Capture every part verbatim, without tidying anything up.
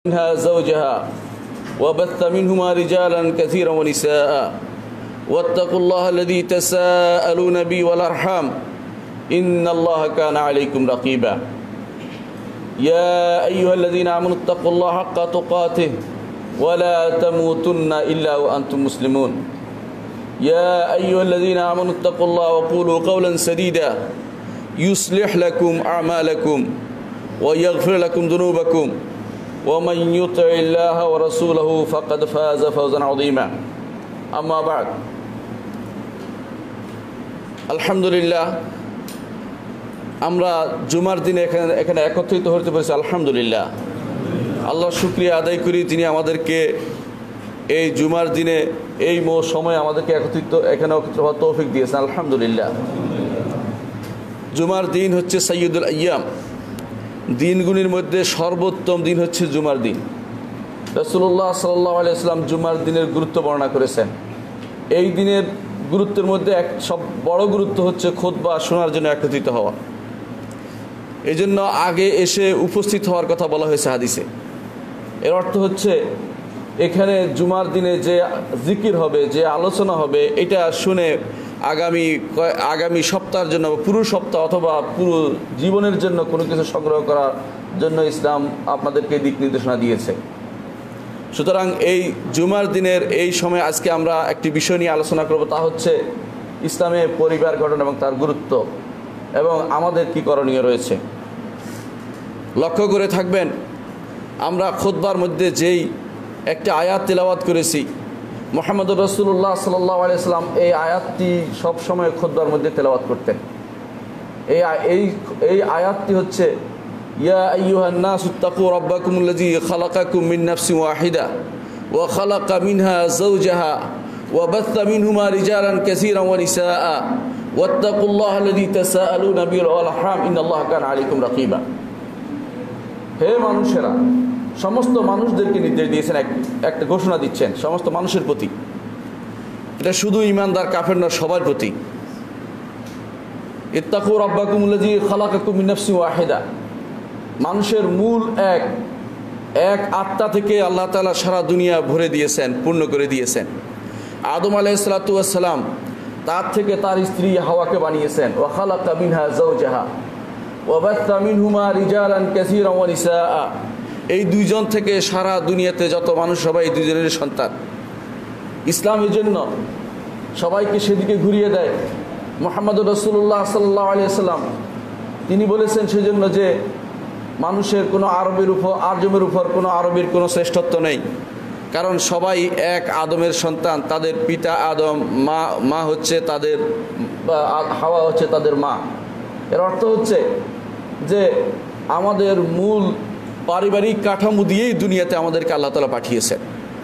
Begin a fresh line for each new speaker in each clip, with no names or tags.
منها زوجها وبث منهما رجالا كثيرا ونساء واتقوا الله الذي تساءلون به والأرحام إن الله كان عليكم رقيبا يا أيها الذين آمنوا اتقوا الله حق تقاته ولا تموتن إلا وأنتم مسلمون يا أيها الذين آمنوا اتقوا الله وقولوا قولا سديدا يصلح لكم أعمالكم ويغفر لكم ذنوبكم ومن يطع الله ورسوله فقد فاز فوزا عظيما أما بعد الحمد لله আমরা জুমার দিনে এখানে এখানে একত্রিত হতে পেরেছি আলহামদুলিল্লাহ। আল্লাহর শুকরিয়া আদায় করি, তিনি আমাদেরকে এই জুমার দিনে এই সময় আমাদেরকে একত্রিত এখানে একত্রিত হওয়ার তৌফিক দিয়েছেন আলহামদুলিল্লাহ। জুমার দিন হচ্ছে সাইয়্যিদুল আইয়াম, দিনগুলির মধ্যে সর্বোত্তম দিন হচ্ছে জুমার দিন। রাসূলুল্লাহ সাল্লাল্লাহু আলাইহি ওয়াসাল্লাম জুমার দিনের গুরুত্ব বর্ণনা করেছেন। এই দিনের গুরুত্বের মধ্যে এক সব বড় গুরুত্ব হচ্ছে খুতবা শোনার জন্য একত্রিত হওয়া। এই জন্য আগে এসে উপস্থিত হওয়ার কথা বলা হয়েছে হাদিসে। এর অর্থ হচ্ছে এখানে জুমার দিনে যে জিকির হবে, যে আলোচনা হবে, এটা শুনে আগামী আগামী সপ্তাহের জন্য পুরো সপ্তাহ অথবা পুরো জীবনের জন্য কোনো কিছু সংগ্রহ করার জন্য ইসলাম আপনাদেরকে দিক নির্দেশনা দিয়েছে। সুতরাং এই জুমার দিনের এই সময় আজকে আমরা একটি বিষয় নিয়ে আলোচনা করব, তা হচ্ছে ইসলামে পরিবার গঠন এবং তার গুরুত্ব এবং আমাদের কি করণীয় রয়েছে। লক্ষ্য করে থাকবেন, আমরা খুতবার মধ্যে যেই একটা আয়াত তেলাওয়াত করেছি, মুহাম্মদুর রাসূলুল্লাহ সাল্লাল্লাহু আলাইহি ওয়াসাল্লাম এই আয়াতটি সব সময় খুতবার মধ্যে তেলাওয়াত করতেন। এই এই এই আয়াতটি হচ্ছে ইয়া আইয়ুহান নাসু তাকু রাব্বাকুমুল্লাযী খালাকাকুম মিন নাফসিন ওয়াহিদা ওয়া খালাকা মিনহা যাওজাহা ওয়া বাথা মিনহুমা রিজালান কাসীরান ওয়া নিসাআ ওয়াত্তাকুল্লাহাল্লাযী তাসাআলুনা বিহি ওয়াল আরহাম ইন্নাল্লাহা কানা আলাইকুম রাকীবা। হে মানুষেরা, সমস্ত মানুষদেরকে নির্দেশ দিয়েছেন, এক একটা ঘোষণা দিচ্ছেন সমস্ত মানুষের প্রতি। এটা শুধু ঈমানদার কাফের নয়, সবার প্রতি। ইত্তাকু রাব্বাকুমুল্লাযী খালাকাকুম মিন নাফসিন ওয়াহিদা, মানুষের মূল এক এক আত্মা থেকে আল্লাহ তাআলা সারা দুনিয়া ভরে দিয়েছেন, পূর্ণ করে দিয়েছেন। আদম আলাইহিস সালাতু ওয়াস সালাম, তার থেকে তার স্ত্রী হাওয়াকে বানিয়েছেন। ওয়া খালাকা মিনহা যাওজাহা ওয়া বাথা মিনহুমা রিজালান কাসীরান ওয়া নিসাআ, এই দুইজন থেকে সারা দুনিয়াতে যত মানুষ সবাই এই দুইজনের সন্তান। ইসলাম এই জন্য সবাইকে সেদিকে ঘুরিয়ে দেয়। মুহাম্মদুর রাসূলুল্লাহ সাল্লাল্লাহু আলাইহি ওয়াসাল্লাম তিনি বলেছেন সেজন্য যে মানুষের কোনো আরবের উপর আজমের উপর কোনো আরবের কোনো শ্রেষ্ঠত্ব নেই, কারণ সবাই এক আদমের সন্তান। তাদের পিতা আদম, মা মা হচ্ছে তাদের হাওয়া হচ্ছে তাদের মা। এর অর্থ হচ্ছে যে আমাদের মূল পারিবারিক কাঠামো দিয়েই দুনিয়াতে আমাদেরকে আল্লাহ তাআলা পাঠিয়েছেন।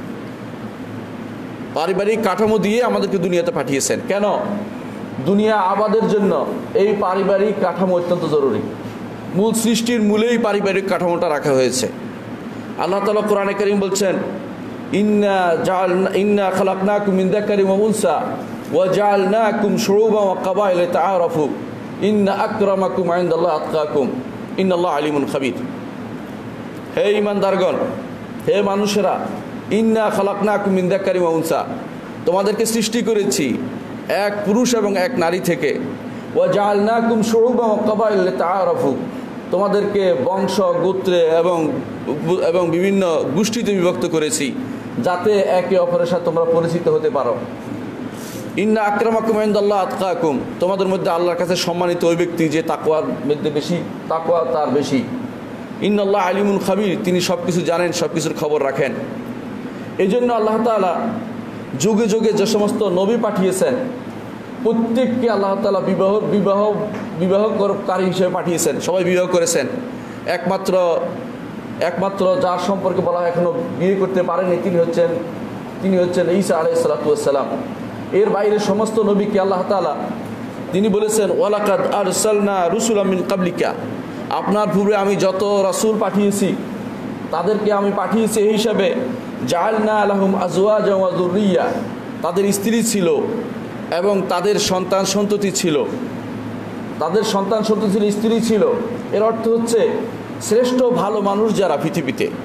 পারিবারিক কাঠামো দিয়ে আমাদেরকে দুনিয়াতে পাঠিয়েছেন। কেন? দুনিয়া আবাদের জন্য এই পারিবারিক কাঠামো অত্যন্ত জরুরি। মূল সৃষ্টির মূলেই পারিবারিক কাঠামোটা রাখা হয়েছে। আল্লাহ তাআলা কোরআনে কারীম বলছেন, ইন্না জাআলনা ইন্না খালাকনাকুম মিন যাকারিন ওয়া উনসা ওয়া জাআলনাকুম শুউবান ওয়া ক্বাবাইলা লিতাআরাফু ইন্না আকরামাকুম ইনদাল্লাহি আতকাকুম ইন্নাল্লাহা আলিমুন খাবীর। হে ঈমানদারগণ, হে মানুষেরা, ইন্না খালাকনাকুম মিন যাকারিন ওয়া উনসা, তোমাদেরকে সৃষ্টি করেছি এক পুরুষ এবং এক নারী থেকে। ওয়া জাআলনাকুম শুউবান ওয়া ক্বাবাইলা লিতাআরাফু, তোমাদেরকে বংশ, গোত্রে এবং এবং বিভিন্ন গোষ্ঠীতে বিভক্ত করেছি যাতে একে অপরের সাথে তোমরা পরিচিত হতে পারো। ইন্না আকরামাকুম ইনদাল্লাহি আতকাকুম, তোমাদের মধ্যে আল্লাহর কাছে সম্মানিত ওই ব্যক্তি যে তাকওয়ার মধ্যে বেশি, তাকওয়া তার বেশি। ইন্নাল্লাহা আলিমুন খাবীর, তিনি সব কিছু জানেন, সব কিছুর খবর রাখেন। এই জন্য আল্লাহ তাআলা যুগে যুগে যে সমস্ত নবী পাঠিয়েছেন, প্রত্যেককে আল্লাহ তাআলা বিবাহ বিবাহ বিবাহকারী হিসেবে পাঠিয়েছেন। সবাই বিবাহ করেছেন। একমাত্র একমাত্র যার সম্পর্কে বলা হয় এখনও বিয়ে করতে পারেনি, তিনি হচ্ছেন তিনি হচ্ছেন ঈসা আলাইহিস সালাতু ওয়াস সালাম। এর বাইরে সমস্ত নবীকে আল্লাহ তাআলা তিনি বলেছেন, ওয়ালাকাদ আরসালনা রুসুলাম মিন ক্বাবলিকা, আপনার পূর্বে আমি যত রাসূল পাঠিয়েছি তাদেরকে আমি পাঠিয়েছি এই হিসাবে জাআলনা লাহুম আজওয়াজান ওয়া যুররিয়া, তাদের স্ত্রী ছিল এবং তাদের সন্তান সন্ততি ছিল। তাদের সন্তান সন্ততির স্ত্রী ছিল। এর অর্থ হচ্ছে শ্রেষ্ঠ ভালো মানুষ যারা পৃথিবীতে,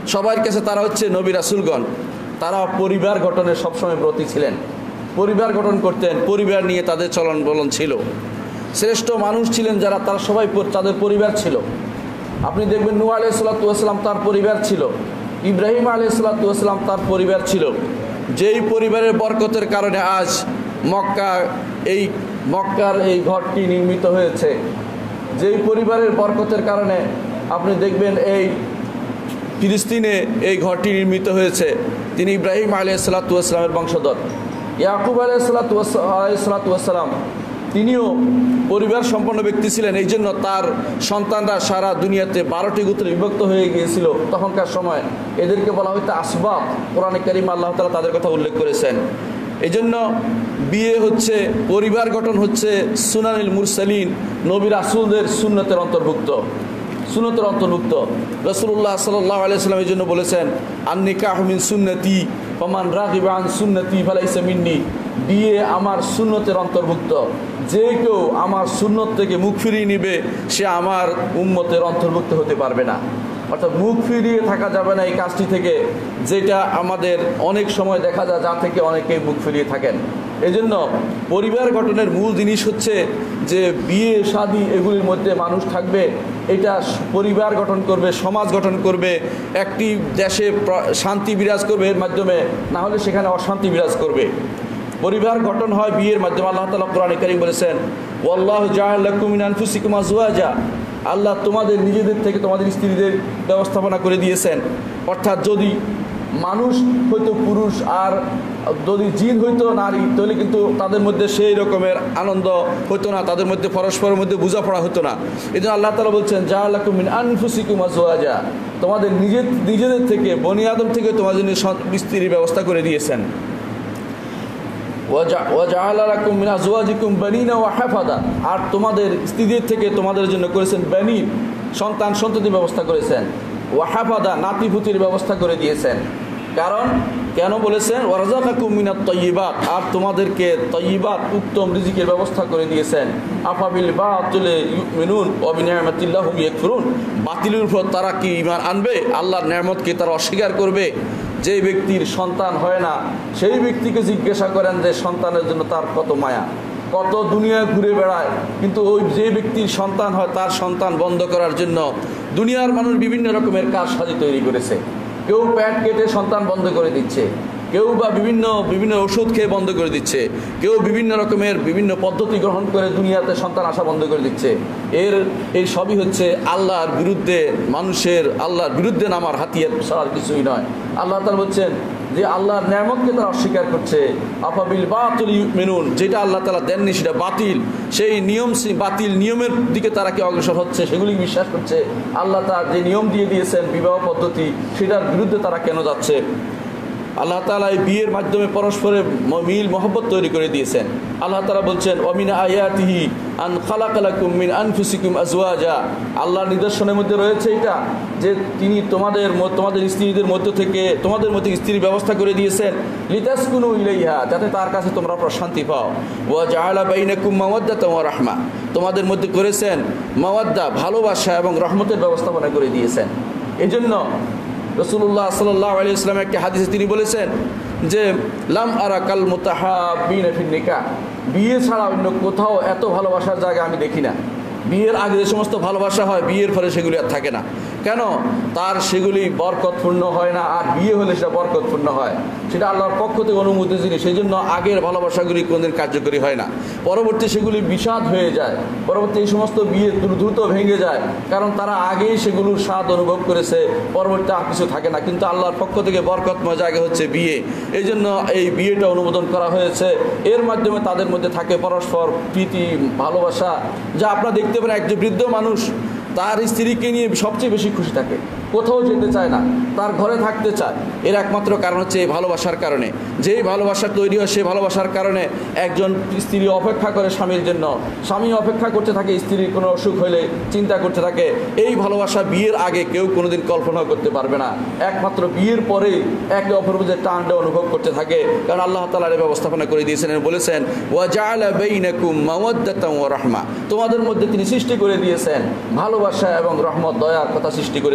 সবার কাছে তারা হচ্ছে নবী রাসূলগণ। তারা পরিবার গঠনে সবসময় ব্রতী ছিলেন, পরিবার গঠন করতেন, পরিবার নিয়ে তাদের চলন বলন ছিল। শ্রেষ্ঠ মানুষ ছিলেন যারা, তারা সবাই তাদের পরিবার ছিল। আপনি দেখবেন নূহ আলাইহিস সালাতু ওয়াস সালাম তার পরিবার ছিল, ইব্রাহিম আলাইহিস সালাতু ওয়াস সালাম তার পরিবার ছিল। যেই পরিবারের বরকতের কারণে আজ মক্কা এই মক্কার এই ঘরটি নির্মিত হয়েছে, যেই পরিবারের বরকতের কারণে আপনি দেখবেন এই ফিলিস্তিনে এই ঘরটি নির্মিত হয়েছে, তিনি ইব্রাহিম আলাইহিস সালাতু ওয়াস সালামের বংশধর। ইয়াকুব আলাইহিস সালাতু ওয়াস সালাম তিনিও পরিবার সম্পন্ন ব্যক্তি ছিলেন, এই জন্য তার সন্তানরা সারা দুনিয়াতে বারোটি গোত্রে বিভক্ত হয়ে গিয়েছিল তখনকার সময়। এদেরকে বলা হয়তো আসবাব। কোরআনে কারিমে আল্লাহ তাআলা তাদের কথা উল্লেখ করেছেন। এই জন্য বিয়ে হচ্ছে, পরিবার গঠন হচ্ছে সুনানুল মুরসালিন, নবী রাসূলদের সুন্নতের অন্তর্ভুক্ত, সুন্নতের অন্তর্ভুক্ত। রাসূলুল্লাহ সাল্লাল্লাহু আলাইহি ওয়াসাল্লাম এই জন্য বলেছেন, আন-নিকাহু মিন সুন্নতি ফামান রাগিবা আন সুন্নতি ফালাইসা মিন্নি। বিয়ে আমার সুন্নতের অন্তর্ভুক্ত, যে কেউ আমার সুন্নত থেকে মুখ ফিরিয়ে নিবে সে আমার উম্মতের অন্তর্ভুক্ত হতে পারবে না। অর্থাৎ মুখ ফিরিয়ে থাকা যাবে না এই কাজটি থেকে, যেটা আমাদের অনেক সময় দেখা যায়, যা থেকে অনেকেই মুখ ফিরিয়ে থাকেন। এই জন্য পরিবার গঠনের মূল জিনিস হচ্ছে যে বিয়ে শাদী এগুলির মধ্যে মানুষ থাকবে, এটা পরিবার গঠন করবে, সমাজ গঠন করবে, একটি দেশে শান্তি বিরাজ করবে এর মাধ্যমে, না হলে সেখানে অশান্তি বিরাজ করবে। পরিবার গঠন হয় বিয়ের মাধ্যমে। আল্লাহ তাআলা কোরআনে কারীম বলেছেন, ওয়াল্লাহু জাআলা লাকুম মিন আনফুসিকুম আজওয়াজা। আল্লাহ তোমাদের নিজেদের থেকে তোমাদের স্ত্রীদের ব্যবস্থাপনা করে দিয়েছেন। অর্থাৎ যদি মানুষ হয়তো পুরুষ আর যদি জিন হইতো নারী, তাহলে কিন্তু তাদের মধ্যে সেই রকমের আনন্দ হতো না, তাদের মধ্যে পরস্পরের মধ্যে বোঝাপড়া হতো না। এই জন্য আল্লাহ তাআলা বলছেন, জাআলা লাকুম মিন আনফুসিকুম আজওয়াজা, তোমাদের নিজের নিজেদের থেকে, বনি আদম থেকে তোমাদের জন্য স্ত্রীর ব্যবস্থা করে দিয়েছেন। ওয়াজআলা লাকুম মিন আজওয়াজিকুম বানিনা ওয়া হাফাদা, আর তোমাদের স্ত্রীদের থেকে তোমাদের জন্য করেছেন বানিন, সন্তান সন্ততির ব্যবস্থা করেছেন, ওয়া হাফাদা, নাতিপুতির ব্যবস্থা করে দিয়েছেন। কারণ কেন বলেছেন, ওয়ারাযাকাকুম মিনাত তাইয়্যিবাত, আর তোমাদেরকে তাইয়্যিবাত উত্তম রিজিকের ব্যবস্থা করে দিয়েছেন। আফাবিল বাতিলি ইউমিনুন ওয়া বিনি'মাতিল্লাহি হুম ইয়াকফুরুন, বাতিলের উপর তারা কি ঈমান আনবে, আল্লাহর নেয়ামতকে তারা অস্বীকার করবে। যে ব্যক্তির সন্তান হয় না সেই ব্যক্তিকে জিজ্ঞাসা করেন যে সন্তানের জন্য তার কত মায়া, কত দুনিয়ায় ঘুরে বেড়ায়, কিন্তু ওই যে ব্যক্তির সন্তান হয় তার সন্তান বন্ধ করার জন্য দুনিয়ার মানুষ বিভিন্ন রকমের কাজ সাজি তৈরি করেছে। কেউ প্যাট কেটে সন্তান বন্ধ করে দিচ্ছে, কেউ বা বিভিন্ন বিভিন্ন ওষুধ খেয়ে বন্ধ করে দিচ্ছে, কেউ বিভিন্ন রকমের বিভিন্ন পদ্ধতি গ্রহণ করে দুনিয়াতে সন্তান আসা বন্ধ করে দিচ্ছে। এর এই সবই হচ্ছে আল্লাহর বিরুদ্ধে, মানুষের আল্লাহর বিরুদ্ধে নামার হাতিয়ার ছাড়া কিছুই নয়। আল্লাহ তাআলা বলছেন যে আল্লাহর নেয়ামতকে তারা অস্বীকার করছে। আফাবিল বাতিলি ইউমিনুন, যেটা আল্লাহ তাআলা দেননি সেটা বাতিল, সেই নিয়ম বাতিল নিয়মের দিকে তারা কি অগ্রসর হচ্ছে, সেগুলি বিশ্বাস করছে। আল্লাহ তাআলা যে নিয়ম দিয়ে দিয়েছেন বিবাহ পদ্ধতি, সেটার বিরুদ্ধে তারা কেন যাচ্ছে? আল্লাহ তাআলা এই বিয়ের মাধ্যমে পরস্পরের মিল মহব্বত তৈরি করে দিয়েছেন। আল্লাহ তাআলা বলছেন, ওয়া মিন আয়াতিহি আন খালাকা লাকুম মিন আনফুসিকুম আজওয়াজা, আল্লাহর নিদর্শনের মধ্যে রয়েছে এটা যে তিনি তোমাদের তোমাদের স্ত্রীদের মধ্য থেকে তোমাদের মধ্যে স্ত্রীর ব্যবস্থা করে দিয়েছেন, লিতাসকুনু ইলাইহা, যাতে তার কাছে তোমরা প্রশান্তি পাও। ওয়া জাআলা বাইনাকুম মাওয়াদ্দাতান ওয়া রাহমা, তোমাদের মধ্যে করেছেন মাওয়াদ্দা, ভালোবাসা এবং রহমতের ব্যবস্থাপনা করে দিয়েছেন। এজন্য রাসূলুল্লাহ সাল্লাল্লাহু আলাইহি ওয়াসাল্লাম একটি হাদিসে তিনি বলেছেন যে লাম আরা কাল মুতাহাব্বিনা ফিন নিকাহ, বিয়ে ছাড়া অন্য কোথাও এত ভালোবাসার জায়গা আমি দেখি না। বিয়ের আগে যে সমস্ত ভালোবাসা হয় বিয়ের পরে সেগুলি আর থাকে না। কেন? তার সেগুলি বরকতপূর্ণ হয় না, আর বিয়ে হলে সেটা বরকতপূর্ণ হয়, সেটা আল্লাহর পক্ষ থেকে অনুমতি জিনিস। সেই জন্য আগের ভালোবাসাগুলি কোনদিন কার্যকরী হয় না, পরবর্তী সেগুলি বিষাদ হয়ে যায়, পরবর্তী এই সমস্ত বিয়ে দ্রুত ভেঙে যায়, কারণ তারা আগেই সেগুলোর স্বাদ অনুভব করেছে, পরবর্তী আর কিছু থাকে না। কিন্তু আল্লাহর পক্ষ থেকে বরকতময় জায়গা হচ্ছে বিয়ে, এই জন্য এই বিয়েটা অনুমোদন করা হয়েছে। এর মাধ্যমে তাদের মধ্যে থাকে পরস্পর প্রীতি, ভালোবাসা। যা আপনারা দেখতে পারেন একজন বৃদ্ধ মানুষ তার স্ত্রীকে নিয়ে সবচেয়ে বেশি খুশি থাকে, কোথাও যেতে চায় না, তার ঘরে থাকতে চায়। এর একমাত্র কারণ হচ্ছে এই ভালোবাসার কারণে। যেই ভালোবাসা তৈরি হয় সেই ভালোবাসার কারণে একজন স্ত্রী অপেক্ষা করে স্বামীর জন্য, স্বামী অপেক্ষা করতে থাকে স্ত্রীর কোনো অসুখ হলে, চিন্তা করতে থাকে। এই ভালোবাসা বিয়ের আগে কেউ কোনোদিন কল্পনা করতে পারবে না, একমাত্র বিয়ের পরেই একে অপরের মধ্যে টানটা অনুভব করতে থাকে। কারণ আল্লাহ তাআলা এর ব্যবস্থাপনা করে দিয়েছেন, বলেছেন ওয়া জাআলা বাইনাকুম মাওয়াদ্দাতান ওয়া রাহমা, তোমাদের মধ্যে তিনি সৃষ্টি করে দিয়েছেন ভালোবাসা এবং রহমত, দয়ার কথা সৃষ্টি করে দিয়েছেন।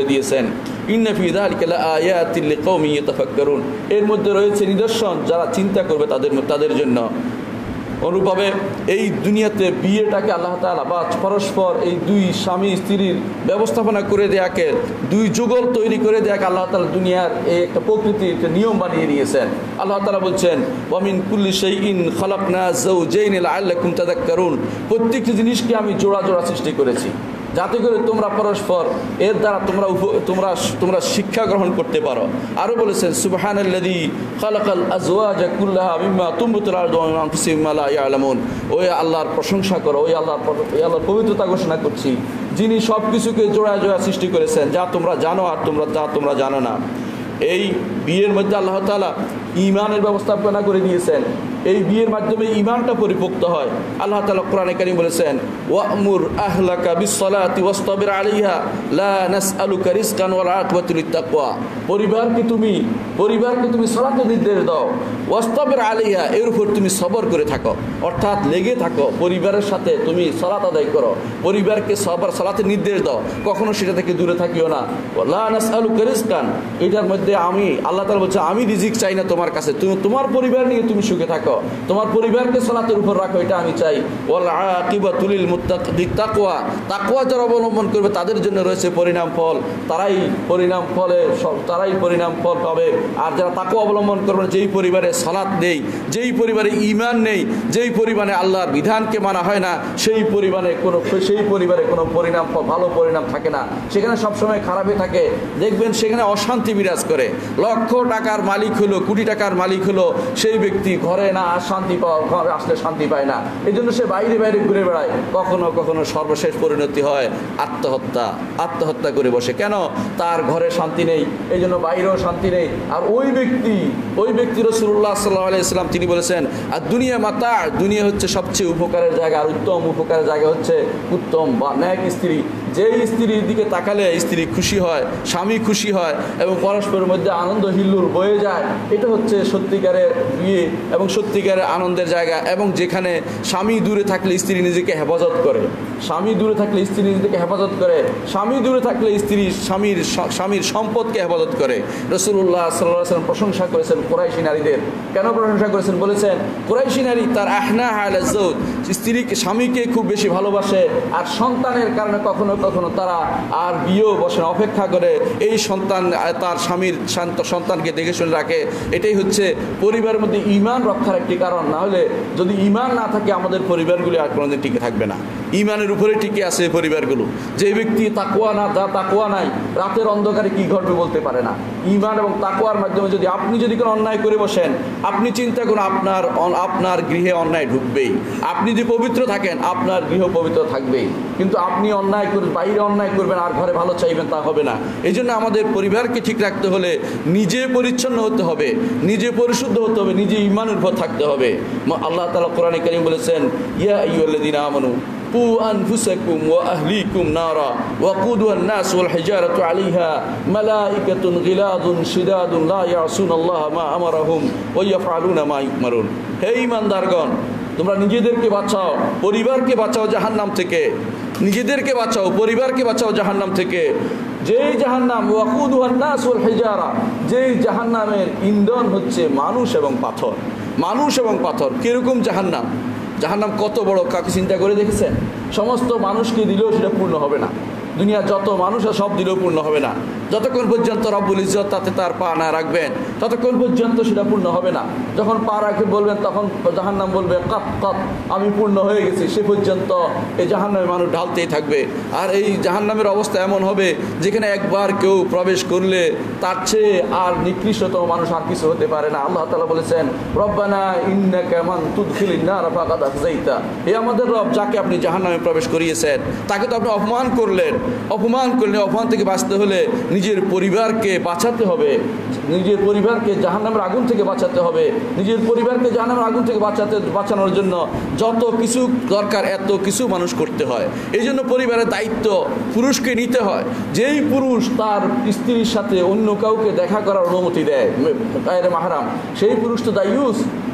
ইন্না ফি যালিকা লাআয়াতিন লিকাওমিন ইয়াতাফাক্কারুন, এর মধ্যে রয়েছে নিদর্শন যারা চিন্তা করবে তাদের তাদের জন্য। অনুরূপভাবে এই দুনিয়াতে বিয়েটাকে আল্লাহ তাআলা বা পরস্পর এই দুই স্বামী স্ত্রীর ব্যবস্থাপনা করে দেয়াকে, দুই যুগল তৈরি করে দেয়াকে আল্লাহ তাআলা দুনিয়ার এই একটা প্রকৃতি, একটা নিয়ম বানিয়ে নিয়েছেন। আল্লাহ তাআলা বলছেন ওয়া মিন কুল্লি শাইইন খালাকনা যাওজাইন লাআল্লাকুম তাযাক্কারুন, প্রত্যেকটি জিনিসকে আমি জোড়া জোড়া সৃষ্টি করেছি যাতে করে তোমরা পরস্পর এর দ্বারা তোমরা তোমরা তোমরা শিক্ষা গ্রহণ করতে পারো। আরও বলেছেন সুবহানাল্লাযী খালাকাল আজওয়াজা কুল্লাহা মিম্মা তুনবিতুল আরদু ওয়া মিন আনফুসিহিম মা লা ইয়ালামুন, ওই আল্লাহর প্রশংসা করো, ওই আল্লাহর ওই আল্লাহর পবিত্রতা ঘোষণা করছি যিনি সব কিছুকে জোড়া জোড়া সৃষ্টি করেছেন যা তোমরা জানো আর তোমরা যা তোমরা জানো না। এই বিয়ের মধ্যে আল্লাহ তাআলা ঈমানের ব্যবস্থাপনা করে দিয়েছেন। এই বিয়ের মাধ্যমে ঈমানটা পরিপক্ত হয়। আল্লাহ তাআলা কোরআনে কারীম বলেছেন ওয়া'মুর আহলাকা বিস-সালাতি ওয়াসতাবির আলাইহা লা নাসআলুকা রিজকান ওয়াল আকিবাতু লিত-তাকওয়া, পরিবারকে তুমি পরিবারকে তুমি সালাতের নির্দেশ দাও, ওয়াসতাবির আলাইহা, এর উপর তুমি সবর করে থাকো, অর্থাৎ লেগে থাকো, পরিবারের সাথে তুমি সালাত আদায় করো, পরিবারকে সবর সালাতের নির্দেশ দাও, কখনো সেটা থেকে দূরে থাকিও না। লা নাসআলুকা রিজকান, এটার মধ্যে আমি আল্লাহ তাআলা বলছে আমি রিজিক চাই না তোমার কাছে, তুমি তোমার পরিবার নিয়ে তুমি সুখে থাকো, তোমার পরিবারকে সালাতের উপর রাখো, এটা আমি চাই। ওয়াল আকিবাতু লিল মুত্তাকিন, তাকওয়া, তাকওয়া যারা অবলম্বন করবে তাদের জন্য রয়েছে পরিণাম ফল, তারাই পরিণাম ফলে তারাই পরিণাম ফল পাবে। আর যারা তাকওয়া অবলম্বন করবে, যেই পরিবারে সালাত নেই, যেই পরিবারে ঈমান নেই, যেই পরিমাণে আল্লাহর বিধানকে মানা হয় না, সেই পরিমাণে কোনো সেই পরিবারে কোনো পরিণাম ভালো পরিণাম থাকে না, সেখানে সবসময় খারাপই থাকে। দেখবেন সেখানে অশান্তি বিরাজ করে। লক্ষ টাকার মালিক হলো, কোটি টাকার মালিক হলো, সেই ব্যক্তি ঘরে না শান্তি পাওয়া, ঘরে আসলে শান্তি পায় না, এই জন্য সে বাইরে বাইরে ঘুরে বেড়ায়। কখনো কখনো সর্বশেষ পরিণতি হয় আত্মহত্যা, আত্মহত্যা করে বসে। কেন? তার ঘরে শান্তি নেই, এই জন্য বাইরেও শান্তি নেই। আর ওই ব্যক্তি ওই ব্যক্তি রাসূলুল্লাহ সাল্লাল্লাহু আলাইহি ওয়াসাল্লাম তিনি বলেছেন আর দুনিয়া মাতা, দুনিয়া হচ্ছে সবচেয়ে উপকারের জায়গা, আর উত্তম উপকারের জায়গা হচ্ছে উত্তম বা ন্যাক স্ত্রী। যেই স্ত্রীর দিকে তাকালে স্ত্রী খুশি হয়, স্বামী খুশি হয় এবং পরস্পরের মধ্যে আনন্দ হিল্লুর বয়ে যায়, এটা হচ্ছে সত্যিকারের বিয়ে এবং সত্যিকারের আনন্দের জায়গা। এবং যেখানে স্বামী দূরে থাকলে স্ত্রী নিজেকে হেফাজত করে, স্বামী দূরে থাকলে স্ত্রী নিজেকে হেফাজত করে, স্বামী দূরে থাকলে স্ত্রী স্বামীর স্বামীর সম্পদকে হেফাজত করে। রাসূলুল্লাহ সাল্লাল্লাহু আলাইহি ওয়াসাল্লাম প্রশংসা করেছেন কুরাইশী নারীদের। কেন প্রশংসা করেছেন? বলেছেন কুরাইশী নারী তার আহনা আলা যাওজ, স্ত্রীকে স্বামীকে খুব বেশি ভালোবাসে, আর সন্তানের কারণে কখনো কখনো তারা আর বিয়েও বসে অপেক্ষা করে এই সন্তান তার স্বামীর সন্তানকে দেখে শুনে রাখে। এটাই হচ্ছে পরিবারের মধ্যে ঈমান রক্ষার একটি কারণ। না হলে যদি ঈমান না থাকে আমাদের পরিবারগুলি আর কোনোদিন টিকে থাকবে না। ঈমানের উপরে টিকে আছে পরিবারগুলো। যে ব্যক্তি তাকওয়া না, যা তাকওয়া নাই, রাতের অন্ধকারে কি ঘটবে বলতে পারে না। ঈমান এবং তাকওয়ার মাধ্যমে যদি আপনি যদি কোনো অন্যায় করে বসেন, আপনি চিন্তা করুন আপনার আপনার গৃহে অন্যায় ঢুকবেই। আপনি যদি পবিত্র থাকেন আপনার গৃহ পবিত্র থাকবেই, কিন্তু আপনি অন্যায় করে বাইরে অন্যায় করবেন আর ঘরে ভালো চাইবেন, তা হবে না। এই জন্য আমাদের পরিবারকে ঠিক রাখতে হলে নিজে পরিচ্ছন্ন হতে হবে, নিজে পরিশুদ্ধ হতে হবে, নিজে ঈমানের উপর থাকতে হবে। আল্লাহ তাআলা কোরআনে কারীম বলেছেন ইয়া আইয়ুহাল্লাযীনা আমানু কু আনফুসাকুম ওয়া আহলিকুম নারা ওয়াকুদুহা আন-নাস ওয়াল হিজারাতু আলাইহা মালাইকাতুন গিলাযুন শিদাদুন লা ইয়াসুনাল্লাহা মা আমারাহুম ওয়া ইয়াফআলুনা মা ইউমারুন। হে ঈমানদারগণ, তোমরা নিজেদেরকে বাঁচাও, পরিবারকে বাঁচাও জাহান্নাম থেকে, নিজেদেরকে বাঁচাও, পরিবারকে বাঁচাও জাহান্নাম থেকে। যেই জাহান্নাম ওয়াকুদুহান নাস ওয়াল হিজারা, যেই জাহান্নামের ইন্ধন হচ্ছে মানুষ এবং পাথর। মানুষ এবং পাথর কিরকম জাহান্নাম? জাহান্নাম কত বড়, কাকে চিন্তা করে দেখেছেন? সমস্ত মানুষকে দিলেও সেটা পূর্ণ হবে না। দুনিয়া যত মানুষ সব দিলেও পূর্ণ হবে না। যতক্ষণ পর্যন্ত রব্বুল ইজ্জত তাতে তার পা না রাখবেন ততক্ষণ পর্যন্ত সেটা পূর্ণ হবে না। যখন পা রাখে বলবেন তখন জাহান্নাম বলবে কাপ কাপ, আমি পূর্ণ হয়ে গেছি। সে পর্যন্ত এই জাহান্নামে মানুষ ঢালতেই থাকবে। আর এই জাহান্নামের অবস্থা এমন হবে যেখানে একবার কেউ প্রবেশ করলে তার চেয়ে আর নিকৃষ্টতম মানুষ আর কিছু হতে পারে না। আল্লাহ তাআলা বলেছেন রব্বানা ইন্নাকা মান তুদখিলিন নার ফাকাদ আখযাইতা, হে আমাদের রব, যাকে আপনি জাহান্নামে প্রবেশ করিয়েছেন তাকে তো আপনি অপমান করলেন। অপমান করলে অপমান থেকে বাঁচতে হলে নিজের পরিবারকে বাঁচাতে হবে, নিজের পরিবারকে জাহান্নামের আগুন থেকে বাঁচাতে হবে। নিজের পরিবারকে জাহান্নামের আগুন থেকে বাঁচাতে বাঁচানোর জন্য যত কিছু দরকার এত কিছু মানুষ করতে হয়। এই জন্য পরিবারের দায়িত্ব পুরুষকে নিতে হয়। যেই পুরুষ তার স্ত্রীর সাথে অন্য কাউকে দেখা করার অনুমতি দেয় গায়রে মাহরাম, সেই পুরুষ তো দায়ুস।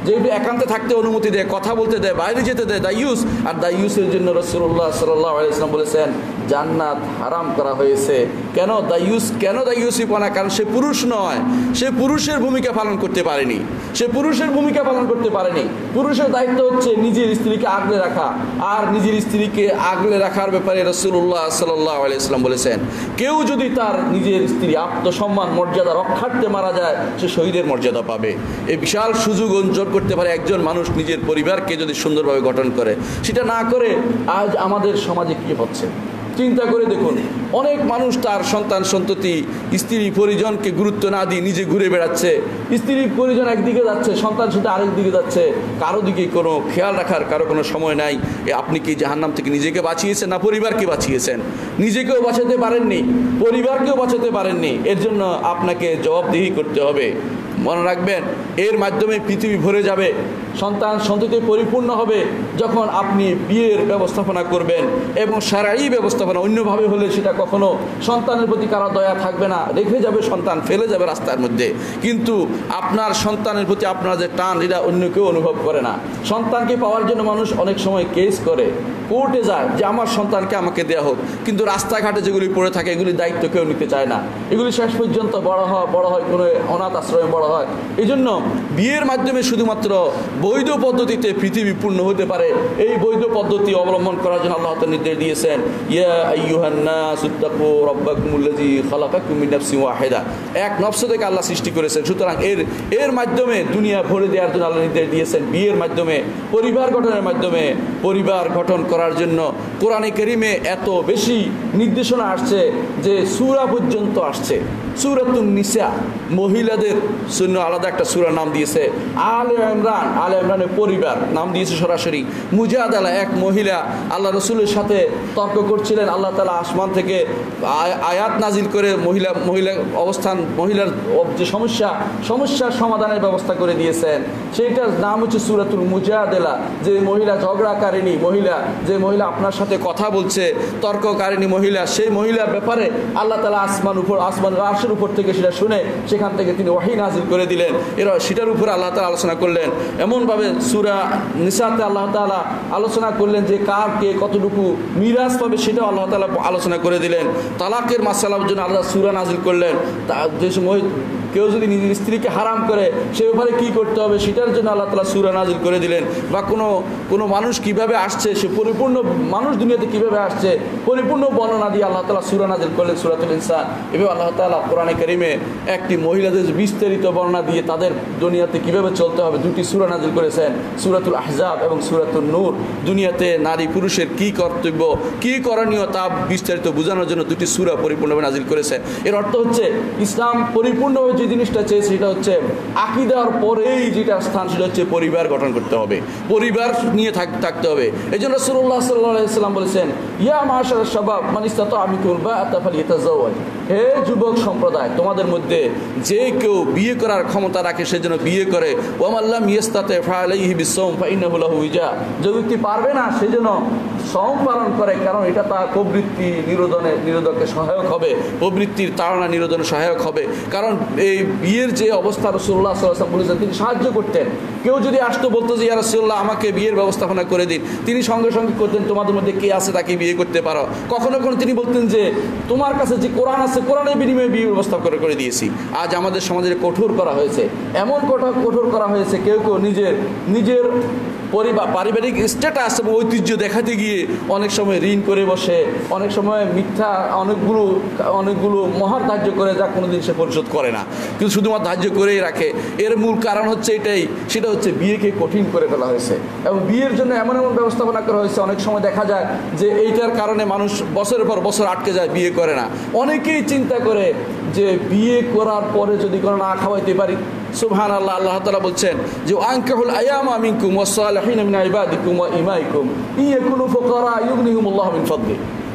যেহেতু একান্তে থাকতে অনুমতি দেয়, কথা বলতে দেয়, বাইরে যেতে দেয় দায়ুস। আর দায়ুসের জন্য রাসূলুল্লাহ সাল্লাল্লাহু আলাইহি ওয়াসাল্লাম বলেছেন জান্নাত হারাম করা হয়েছে। কেন দায়ুস? কেন দায়ুসিপনা? কারণ সে পুরুষ নয়, সে পুরুষের ভূমিকা পালন করতে পারেনি, সে পুরুষের ভূমিকা পালন করতে পারেনি। পুরুষের দায়িত্ব হচ্ছে নিজের স্ত্রীকে আগলে রাখা, আর নিজের স্ত্রীকে আগলে রাখার ব্যাপারে রাসূলুল্লাহ সাল্লাল্লাহু আলাইহি ওয়াসাল্লাম বলেছেন কেউ যদি তার নিজের স্ত্রী আত্মসম্মান মর্যাদা রক্ষার্থে মারা যায় সে শহীদের মর্যাদা পাবে। এই বিশাল সুযোগ অর্জন করতে পারে একজন মানুষ নিজের পরিবারকে যদি সুন্দরভাবে গঠন করে। সেটা না করে আজ আমাদের সমাজে কি হচ্ছে চিন্তা করে দেখুন। অনেক মানুষ তার সন্তান সন্ততি স্ত্রী পরিজনকে গুরুত্ব না দিয়ে নিজে ঘুরে বেড়াচ্ছে। স্ত্রী পরিজন একদিকে যাচ্ছে, সন্তান সাথে আরেক দিকে যাচ্ছে, কারো দিকে কোনো খেয়াল রাখার কারো কোনো সময় নাই। আপনি কি জাহান্নাম থেকে নিজেকে বাঁচিয়েছেন না পরিবারকে বাঁচিয়েছেন? নিজেকেও বাঁচাতে পারেননি, পরিবারকেও বাঁচাতে পারেননি। এর জন্য আপনাকে জবাবদিহি করতে হবে। মনে রাখবেন এর মাধ্যমে পৃথিবী ভরে যাবে, সন্তান সন্ততি পরিপূর্ণ হবে যখন আপনি বিয়ের ব্যবস্থাপনা করবেন এবং শারঈ ব্যবস্থাপনা। অন্যভাবে হলে সেটা কখনো সন্তানের প্রতি কারো দয়া থাকবে না, রেখে যাবে সন্তান, ফেলে যাবে রাস্তার মধ্যে। কিন্তু আপনার সন্তানের প্রতি আপনার যে টান এটা অন্য কেউ অনুভব করে না। সন্তানকে পাওয়ার জন্য মানুষ অনেক সময় কেস করে, কোর্টে যায় যে আমার সন্তানকে আমাকে দেওয়া হোক, কিন্তু রাস্তাঘাটে যেগুলি পড়ে থাকে এগুলির দায়িত্ব কেউ নিতে চায় না। এগুলি শেষ পর্যন্ত বড় হয় বড় হয় কোনো অনাথ আশ্রমে বড় হয়। এই জন্য বিয়ের মাধ্যমে শুধুমাত্র বৈধ পদ্ধতিতে পৃথিবী পূর্ণ হতে পারে। এই বৈধ পদ্ধতি অবলম্বন করার জন্য আল্লাহ তাআলা নির্দেশ দিয়েছেন, ইয়া আইয়ুহান নাসু তাকু রাব্বাকুমুল্লাযী খালাকাকুম মিন নাফসিন ওয়াহিদা। এক নফস থেকে আল্লাহ সৃষ্টি করেছেন। সুতরাং এর এর মাধ্যমে দুনিয়া ভরে দেওয়ার জন্য আল্লাহ নির্দেশ দিয়েছেন। বিয়ের মাধ্যমে, পরিবার গঠনের মাধ্যমে, পরিবার গঠন করার জন্য কোরআনে কারীমে এত বেশি নির্দেশনা আসছে যে সূরা পর্যন্ত আসছে। সূরাতুন নিসা মহিলাদের জন্য আলাদা একটা সূরার নাম দিয়েছে। আলে ইমরান, আলে ইমরানের পরিবার নাম দিয়েছে সরাসরি। মুজাদালা, এক মহিলা আল্লাহ রসুলের সাথে তর্ক করছিলেন, আল্লাহ তাআলা আসমান থেকে আয়াত নাজিল করে মহিলা মহিলা অবস্থান মহিলার যে সমস্যা সমস্যার সমাধানের ব্যবস্থা করে দিয়েছেন। সেইটার নাম হচ্ছে সূরাতুল মুজাদালা। যে মহিলা ঝগড়াকারিণী মহিলা, যে মহিলা আপনার সাথে কথা বলছে, তর্ককারিণী মহিলা, সেই মহিলার ব্যাপারে আল্লাহ তাআলা আসমান উপর আসমান আরশের উপর থেকে সেটা শুনে সেখান থেকে তিনি ওহী নাজিল করে দিলেন। এরা সেটার উপরে আল্লাহ তাআলা আলোচনা করলেন। এমনভাবে সূরা নিসাতে আল্লাহ তাআলা আলোচনা করলেন যে কার কে কতটুকু মিরাজ পাবে সেটাও আল্লাহ তাআলা আলোচনা করে দিলেন। তালাকের মাসআলার জন্য আল্লাহ সূরা নাজিল করলেন। যে সময় কেউ যদি নিজের স্ত্রীকে হারাম করে সে ব্যাপারে কী করতে হবে সেটার জন্য আল্লাহ তাআলা সূরা নাজিল করে দিলেন। বা কোনো কোনো মানুষ কিভাবে আসছে, সে পরিপূর্ণ মানুষ দুনিয়াতে কিভাবে আসছে পরিপূর্ণ বর্ণনা দিয়ে আল্লাহ তাআলা সূরা নাজিল করলেন, সূরাতুল ইনসান। এভাবে আল্লাহ তাআলা কোরআনে কারীমে একটি মহিলাদের বিস্তারিত বর্ণনা দিয়ে তাদের দুনিয়াতে কিভাবে চলতে হবে দুটি সূরা নাজিল করেছেন, সূরাতুল আহজাব এবং সূরাতুন নূর। দুনিয়াতে নারী পুরুষের কি কর্তব্য, কি করণীয় তা বিস্তারিত বোঝানোর জন্য দুটি সূরা পরিপূর্ণভাবে নাজিল করেছেন। এর অর্থ হচ্ছে ইসলাম পরিপূর্ণভাবে যে জিনিসটা চেয়েছে সেটা হচ্ছে আকীদার পরেই যেটা স্থান সেটা হচ্ছে পরিবার গঠন করতে হবে, পরিবার নিয়ে থাকতে হবে। এই জন্য রাসূলুল্লাহ সাল্লাল্লাহু আলাইহি ওয়াসাল্লাম বলেছেন, ইয়া মাশারাশ শাবাব মান ইসতাতা মিনকুমুল বাআতা ফালইতাযাওয়াজ। হে যুবক সম্প্রদায়, তোমাদের মধ্যে যে কেউ বিয়ে করার ক্ষমতা রাখে সে যেন বিয়ে করে। ওয়া মান লাম ইস্তাতি ফাআলাইহি বিসসাওম ফাইন্নাহু লাহু উজা। যে ব্যক্তি পারবে না সে যেন সওম পালন করে, কারণ এটা তার প্রবৃত্তি নিরোধনে নিরোধকে সহায়ক হবে, প্রবৃত্তির তাড়না নিরোধনে সহায়ক হবে। কারণ এই বিয়ের যে অবস্থা রাসূলুল্লাহ সাল্লাল্লাহু আলাইহি ওয়াসাল্লাম বলেছেন, তিনি সাহায্য করতেন। কেউ যদি আসতো বলতো যে ইয়া রাসূলুল্লাহ আমাকে বিয়ের ব্যবস্থাপনা করে দিন, তিনি সঙ্গে সঙ্গে করতেন তোমাদের মধ্যে কে আছে তাকে বিয়ে করতে পারো। কখনো কখনো তিনি বলতেন যে তোমার কাছে যে কোরআন আছে কোরআনের বিনিময়ে বিয়ে ব্যবস্থা করে করে দিয়েছি। আজ আমাদের সমাজে কঠোর করা হয়েছে, এমন কঠোর কঠোর করা হয়েছে, কেউ কেউ নিজের নিজের পরিবার পারিবারিক স্ট্যাটাস এবং ঐতিহ্য দেখাতে গিয়ে অনেক সময় ঋণ করে বসে, অনেক সময় মিথ্যা অনেকগুলো অনেকগুলো মহার ধার্য করে যা কোনোদিন সে পরিশোধ করে না, কিন্তু শুধুমাত্র ধার্য করেই রাখে। এর মূল কারণ হচ্ছে এটাই, সেটা হচ্ছে বিয়েকে কঠিন করে ফেলা হয়েছে এবং বিয়ের জন্য এমন এমন ব্যবস্থাপনা করা হয়েছে। অনেক সময় দেখা যায় যে এইটার কারণে মানুষ বছরের পর বছর আটকে যায়, বিয়ে করে না। অনেকেই চিন্তা করে যে বিয়ে করার পরে যদি কোনো না খাওয়াইতে পারি, সুবহানাল্লাহ, আল্লাহ তাআলা বলছেন যে আনকাহুল আয়ামা মিনকুম ওয়াস সালিহিন মিন ইবাদিকুম ওয়া ইমাইকুম ইয়াকুনু ফুকারা ইউগনিহুমুল্লাহু মিন ফাদলি।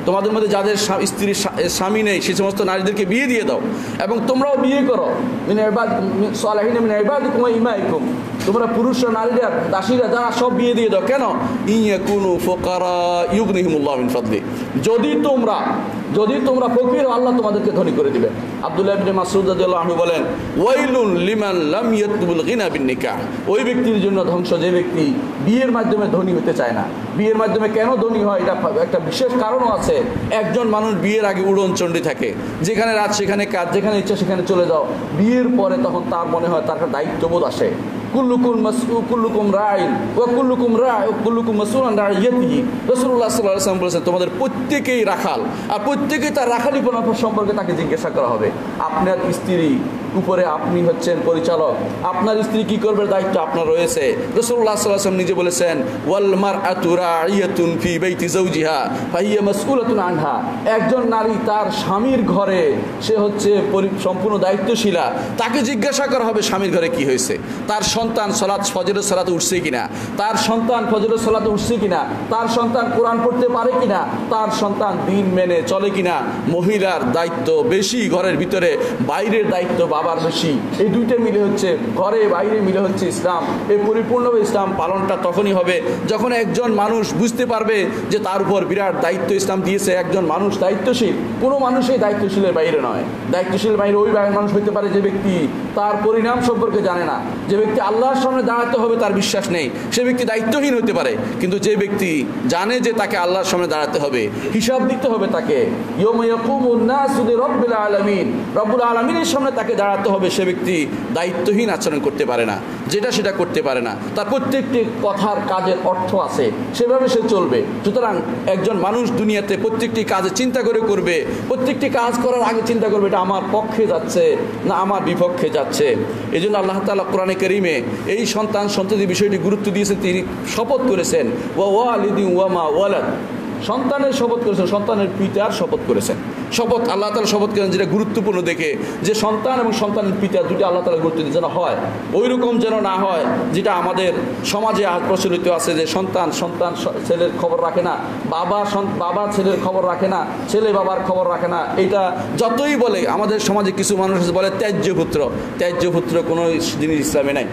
তোমাদের মধ্যে যাদের স্ত্রীর স্বামী নেই সেই সমস্ত নারীদেরকে বিয়ে দিয়ে দাও, এবং তোমরাও বিয়ে করো মিন ইবাদিকুম সালিহিন মিন ইবাদিকুম ওয়া ইমাইকুম, তোমরা পুরুষরা নারীরা দাসীরা যারা সব বিয়ে দিয়ে দাও। কেন? ইয়াকুনু ফুকারা ইউগনিহিমুল্লাহু মিন ফাদলি, যদি তোমরা যদি তোমরা ফকির আল্লাহ তোমাদেরকে ধনী করে দিবেন। আব্দুল্লাহ ইবনে মাসউদ রাদিয়াল্লাহু আনহু বলেন, ওয়াইলুন লিমান লাম ইয়াতলুবুল গিনা বিন নিকাহ, ওই ব্যক্তির জন্য ধ্বংস যে ব্যক্তি বিয়ের মাধ্যমে ধনী হতে চায় না। বিয়ের মাধ্যমে কেন ধনী হয় এটা একটা বিশেষ কারণও আছে। একজন মানুষ বিয়ের আগে উড়নচণ্ডী থাকে, যেখানে রাত সেখানে কাজ, যেখানে ইচ্ছা সেখানে চলে যাও। বিয়ের পরে তখন তার মনে হয় তার একটা দায়িত্ববোধ আসে। কুল্লুকুম মাসউল কুল্লুকুম রাইন ওয়া কুল্লুকুম রাই ওয়া কুল্লুকুম মাসউলুন আন রাইয়াতিহি। রাসূলুল্লাহ সাল্লাল্লাহু আলাইহি ওয়াসাল্লাম বলেছেন, তোমাদের প্রত্যেকেই রাখাল, আর প্রত্যেকেই তার রাখালিপনা সম্পর্কে তাকে জিজ্ঞাসা করা হবে। আপনার স্ত্রী উপরে আপনি হচ্ছেন পরিচালক, আপনার স্ত্রী কি করবে দায়িত্ব আপনার রয়েছে। রাসূলুল্লাহ সাল্লাল্লাহু আলাইহি ওয়াসাল্লাম নিজে বলেছেন, ওয়াল মারআতু রাইয়াতুন ফি বাইতি যাওজিহা ফাহিয়া মাসউলাতুন আনহা, একজন নারী তার স্বামীর ঘরে সে হচ্ছে সম্পূর্ণ দায়িত্বশীলা, তাকে জিজ্ঞাসা করা হবে স্বামীর ঘরে কি হয়েছে, তার সন্তান সালাত ফজরের সালাতে উঠছে কিনা, তার সন্তান ফজরের সালাতে উঠছে কিনা, তার সন্তান কোরআন পড়তে পারে কিনা, তার সন্তান দিন মেনে চলে কিনা। মহিলার দায়িত্ব বেশি ঘরের ভিতরে, বাইরের দায়িত্ব বাবার বেশি। এই দুইটা মিলে হচ্ছে ঘরে বাইরে মিলে হচ্ছে ইসলাম। এই পরিপূর্ণভাবে ইসলাম পালনটা তখনই হবে যখন একজন মানুষ বুঝতে পারবে যে তার উপর বিরাট দায়িত্ব ইসলাম দিয়েছে। একজন মানুষ দায়িত্বশীল, কোনো মানুষই দায়িত্বশীলের বাইরে নয়। দায়িত্বশীল বাইরে ওই মানুষ হইতে পারে যে ব্যক্তি তার পরিণাম সম্পর্কে জানে না, যে ব্যক্তি আল্লাহর সামনে দাঁড়াতে হবে তার বিশ্বাস নেই, সে ব্যক্তি দায়িত্বহীন হতে পারে। কিন্তু যে ব্যক্তি জানে যে তাকে আল্লাহর সামনে দাঁড়াতে হবে, হিসাব দিতে হবে, তাকে ইয়াউমা ইয়াকুমুন নাসু লিরাব্বিল আলামিন, রব্বুল আলামিনের সামনে তাকে দাঁড়াতে হবে, সে ব্যক্তি দায়িত্বহীন আচরণ করতে পারে না, যেটা সেটা করতে পারে না। তার প্রত্যেকটি কথার কাজের অর্থ আছে, সেভাবে সে চলবে। সুতরাং একজন মানুষ দুনিয়াতে প্রত্যেকটি কাজে চিন্তা করে করবে, প্রত্যেকটি কাজ করার আগে চিন্তা করবে এটা আমার পক্ষে যাচ্ছে না আমার বিপক্ষে যাচ্ছে। এই জন্য আল্লাহ তাআলা কোরআনে কারীমে এই সন্তান সন্ততি বিষয়টি গুরুত্ব দিয়েছেন। তিনি শপথ করেছেন ওয়া ওয়ালিদিন ওয়া মা ওয়ালাদ, সন্তানের শপথ করেছেন, সন্তানের পিতার শপথ করেছেন। শপথ আল্লাহ তাআলা শপথ করেন যেটা গুরুত্বপূর্ণ দেখে, যে সন্তান এবং সন্তানের পিতা দুটি আল্লাহ তাআলা গুরুত্ব দিয়ে যেন হয়, ওই রকম যেন না হয় যেটা আমাদের সমাজে আজ প্রচলিত আছে, যে সন্তান সন্তান ছেলের খবর রাখে না, বাবা বাবা ছেলের খবর রাখে না, ছেলে বাবার খবর রাখে না। এটা যতই বলে, আমাদের সমাজে কিছু মানুষ বলে ত্যায্য পুত্র, ত্যায্য পুত্র কোনো জিনিস ইসলামে নাই।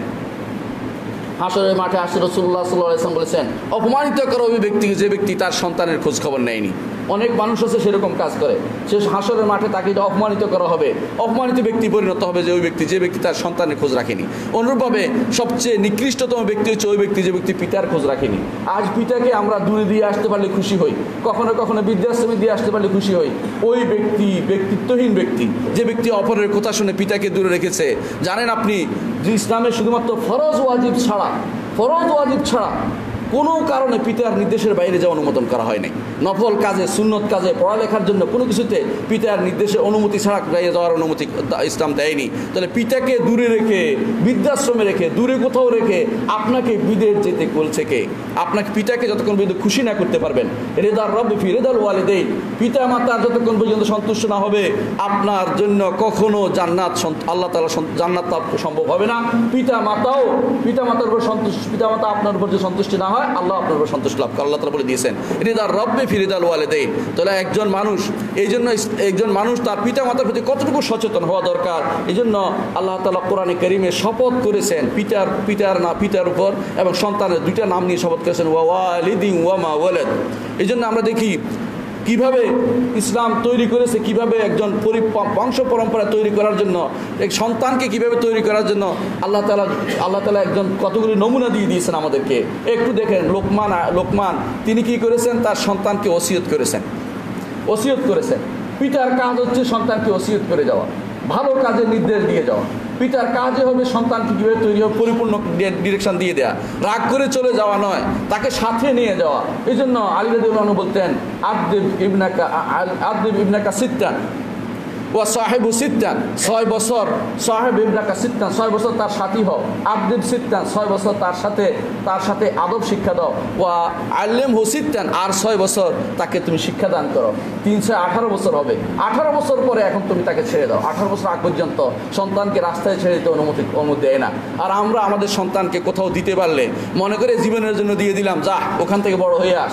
হাসরের মাঠে আসে রাসূলুল্লাহ সাল্লাল্লাহু আলাইহি ওয়াসাল্লাম বলেছেন, অপমানিত করো ওই ব্যক্তিকে যে ব্যক্তি তার সন্তানের খোঁজ খবর নেয়নি। অনেক মানুষ আছে সেরকম কাজ করে, সে হাসরের মাঠে তাকে অপমানিত করা হবে, অপমানিত ব্যক্তি পরিণত হবে যে ওই ব্যক্তি যে ব্যক্তি তার সন্তানের খোঁজ রাখেনি। অনুরূপভাবে সবচেয়ে নিকৃষ্টতম ব্যক্তি হচ্ছে ওই ব্যক্তি যে ব্যক্তি পিতার খোঁজ রাখেনি। আজ পিতাকে আমরা দূরে দিয়ে আসতে পারলে খুশি হই, কখনো কখনো বৃদ্ধাশ্রমে দিয়ে আসতে পারলে খুশি হই। ওই ব্যক্তি ব্যক্তিত্বহীন ব্যক্তি, যে ব্যক্তি অপরের কথা শুনে পিতাকে দূরে রেখেছে। জানেন আপনি যে ইসলামে শুধুমাত্র ফরজ ওয়াজিব ছাড়া ফরজ ওয়াজিব ছাড়া কোনো কারণে পিতার নির্দেশের বাইরে যাওয়া অনুমোদন করা হয় নাই। নফল কাজে, সুন্নত কাজে, পড়ালেখার জন্য কোনো কিছুতে পিতার নির্দেশের অনুমতি ছাড়া বাইরে যাওয়ার অনুমতি ইসলাম দেয়নি। তাহলে পিতাকে দূরে রেখে, বৃদ্ধাশ্রমে রেখে, দূরে কোথাও রেখে আপনাকে বিদেশ যেতে বলছে কে? আপনাকে পিতাকে যতক্ষণ পর্যন্ত খুশি না করতে পারবেন, রেদার রব ফি রেদাল ওয়ালিদাইন, পিতা মাতা যতক্ষণ পর্যন্ত সন্তুষ্ট না হবে আপনার জন্য কখনো জান্নাত আল্লাহ তাআলা জান্নাত লাভ সম্ভব হবে না। পিতা মাতাও পিতা মাতার উপর সন্তুষ্ট, পিতা মাতা আপনার উপর যে সন্তুষ্টি না হয় আল্লাহ আপনার উপর সন্তুষ্ট লাভ করে, আল্লাহ তাআলা বলে দিয়েছেন রিদার রব্বে ফি রিদাল ওয়ালিদাইন। তাহলে একজন মানুষ এই জন্য একজন মানুষ তার পিতা মাতার প্রতি কতটুকু সচেতন হওয়া দরকার। এই জন্য আল্লাহ তাআলা কোরআনে কারীমে শপথ করেছেন পিতার পিতার না পিতার উপর এবং সন্তানের দুইটা নাম নিয়ে শপথ করেছেন, ওয়া ওয়ালিদিন ওয়া মা ওয়ালাদ। এই জন্য আমরা দেখি কিভাবে ইসলাম তৈরি করেছে, কিভাবে একজন বংশ পরম্পরা তৈরি করার জন্য, এক সন্তানকে কিভাবে তৈরি করার জন্য আল্লাহ তাআলা আল্লাহ তাআলা একজন কতগুলি নমুনা দিয়ে দিয়েছেন আমাদেরকে। একটু দেখেন লোকমান লোকমান তিনি কি করেছেন, তার সন্তানকে ওসিয়ত করেছেন ওসিয়ত করেছেন পিতার কাজ হচ্ছে সন্তানকে ওসিয়ত করে যাওয়া, ভালো কাজের নির্দেশ দিয়ে যাওয়া। পিতার কাজে হবে সন্তানকে কীভাবে তৈরি হবে পরিপূর্ণ ডিরেকশন দিয়ে দেওয়া, রাগ করে চলে যাওয়া নয়, তাকে সাথে নিয়ে যাওয়া। এই জন্য আলী রাদিয়াল্লাহু আনহু বলতেন, আদব ইবনাকা আদব ইবনাকা সিত্তান ওয়া সাহেবু সিত্তান, ছয় বছর সাহেব ইবনাকা সিত্তান, ছয় বছর তার সাথী হও, আদব সিত্তান, ছয় বছর তার সাথে তার সাথে আদব শিক্ষা দাও, ওয়া আল্লিমহু সিত্তান, আর ছয় বছর তাকে তুমি শিক্ষা দান করো। তিনশো আঠারো বছর হবে, আঠারো বছর পরে এখন তুমি তাকে ছেড়ে দাও। আঠারো বছর আগ পর্যন্ত সন্তানকে রাস্তায় ছেড়ে দিতে অনুমতি অনুমতি দেয় না। আর আমরা আমাদের সন্তানকে কোথাও দিতে পারলে মনে করে জীবনের জন্য দিয়ে দিলাম, যা ওখান থেকে বড় হয়ে আস,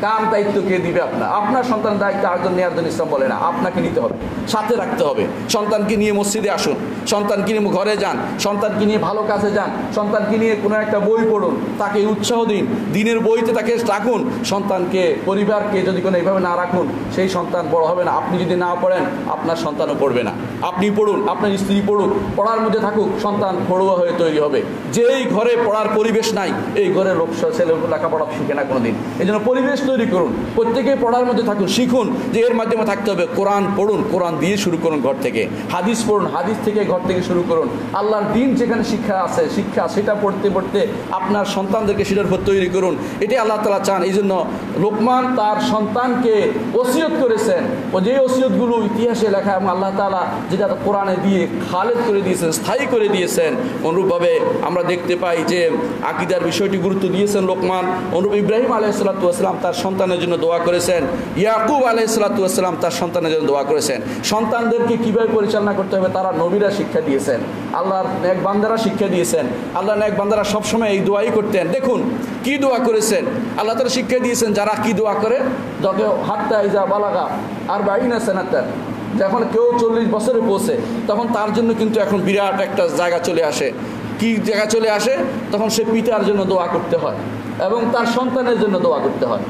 কার দায়িত্ব কে দিবে? আপনার আপনার সন্তানের দায়িত্ব আরেকজন নেওয়ার জন্য ইসলাম বলে না, আপনাকে নিতে হবে, সাথে রাখতে হবে। সন্তানকে নিয়ে মসজিদে আসুন, সন্তানকে নিয়ে ঘরে যান, সন্তানকে নিয়ে ভালো কাজে যান, সন্তানকে নিয়ে কোনো একটা বই পড়ুন, তাকে উৎসাহ দিন, দিনের বইতে তাকে রাখুন। সন্তানকে পরিবারকে যদি কোনো এইভাবে না রাখুন, সেই সন্তান বড় হবে না। আপনি যদি না পড়েন, আপনার সন্তানও পড়বে না। আপনি পড়ুন, আপনার স্ত্রী পড়ুক, পড়ার মধ্যে থাকুক, সন্তান পড়ুয়া হয়ে তৈরি হবে। যেই ঘরে পড়ার পরিবেশ নাই, এই ঘরে লোক ছেলে লেখাপড়া শিখে না কোনোদিন। এই জন্য পরিবেশ তৈরি করুন, প্রত্যেকেই পড়ার মধ্যে থাকুন, শিখুন যে এর মাধ্যমে থাকতে হবে। কোরআন পড়ুন, কোরআন দিয়ে শুরু করুন ঘর থেকে। হাদিস পড়ুন, হাদিস থেকে ঘর থেকে শুরু করুন। আল্লাহর দিন যেখানে শিক্ষা আছে, শিক্ষা সেটা পড়তে পড়তে আপনার সন্তানদেরকে সেটার উপর তৈরি করুন। এটাই আল্লাহ তাআলা চান। এই জন্য লোকমান তার সন্তানকে ওসিয়ত করেছেন, ও যে ওসিয়তগুলো ইতিহাসে লেখা এবং আল্লাহ তাআলা যেটা কোরআনে দিয়ে খালেদ করে দিয়েছেন, স্থায়ী করে দিয়েছেন। অনুরূপভাবে আমরা দেখতে পাই যে আকীদার বিষয়টি গুরুত্ব দিয়েছেন লোকমান। অনুরূপ ইব্রাহিম আলাইহিস সালাতু ওয়াস সালাম তার সন্তানের জন্য দোয়া করেছেন, ইয়াকুব আলাইহিস সালাতু ওয়াস সালাম তার সন্তানের জন্য দোয়া করেছেন। সন্তানদেরকে কীভাবে পরিচালনা করতে হবে তারা নবীরা শিক্ষা দিয়েছেন, আল্লাহর নেক বান্দারা শিক্ষা দিয়েছেন। আল্লাহ নেক বান্দারা সবসময় এই দোয়াই করতেন। দেখুন কি দোয়া করেছেন, আল্লাহ তাআলা শিক্ষা দিয়েছেন যারা কি দোয়া করে। যখন হাত্তা ইজা বালাগা আর বাইনা সানাতান, যখন কেউ চল্লিশ বছরে পৌঁছে, তখন তার জন্য কিন্তু এখন বিরাট একটা জায়গা চলে আসে। কি জায়গা চলে আসে? তখন সে পিতার জন্য দোয়া করতে হয় এবং তার সন্তানের জন্য দোয়া করতে হয়।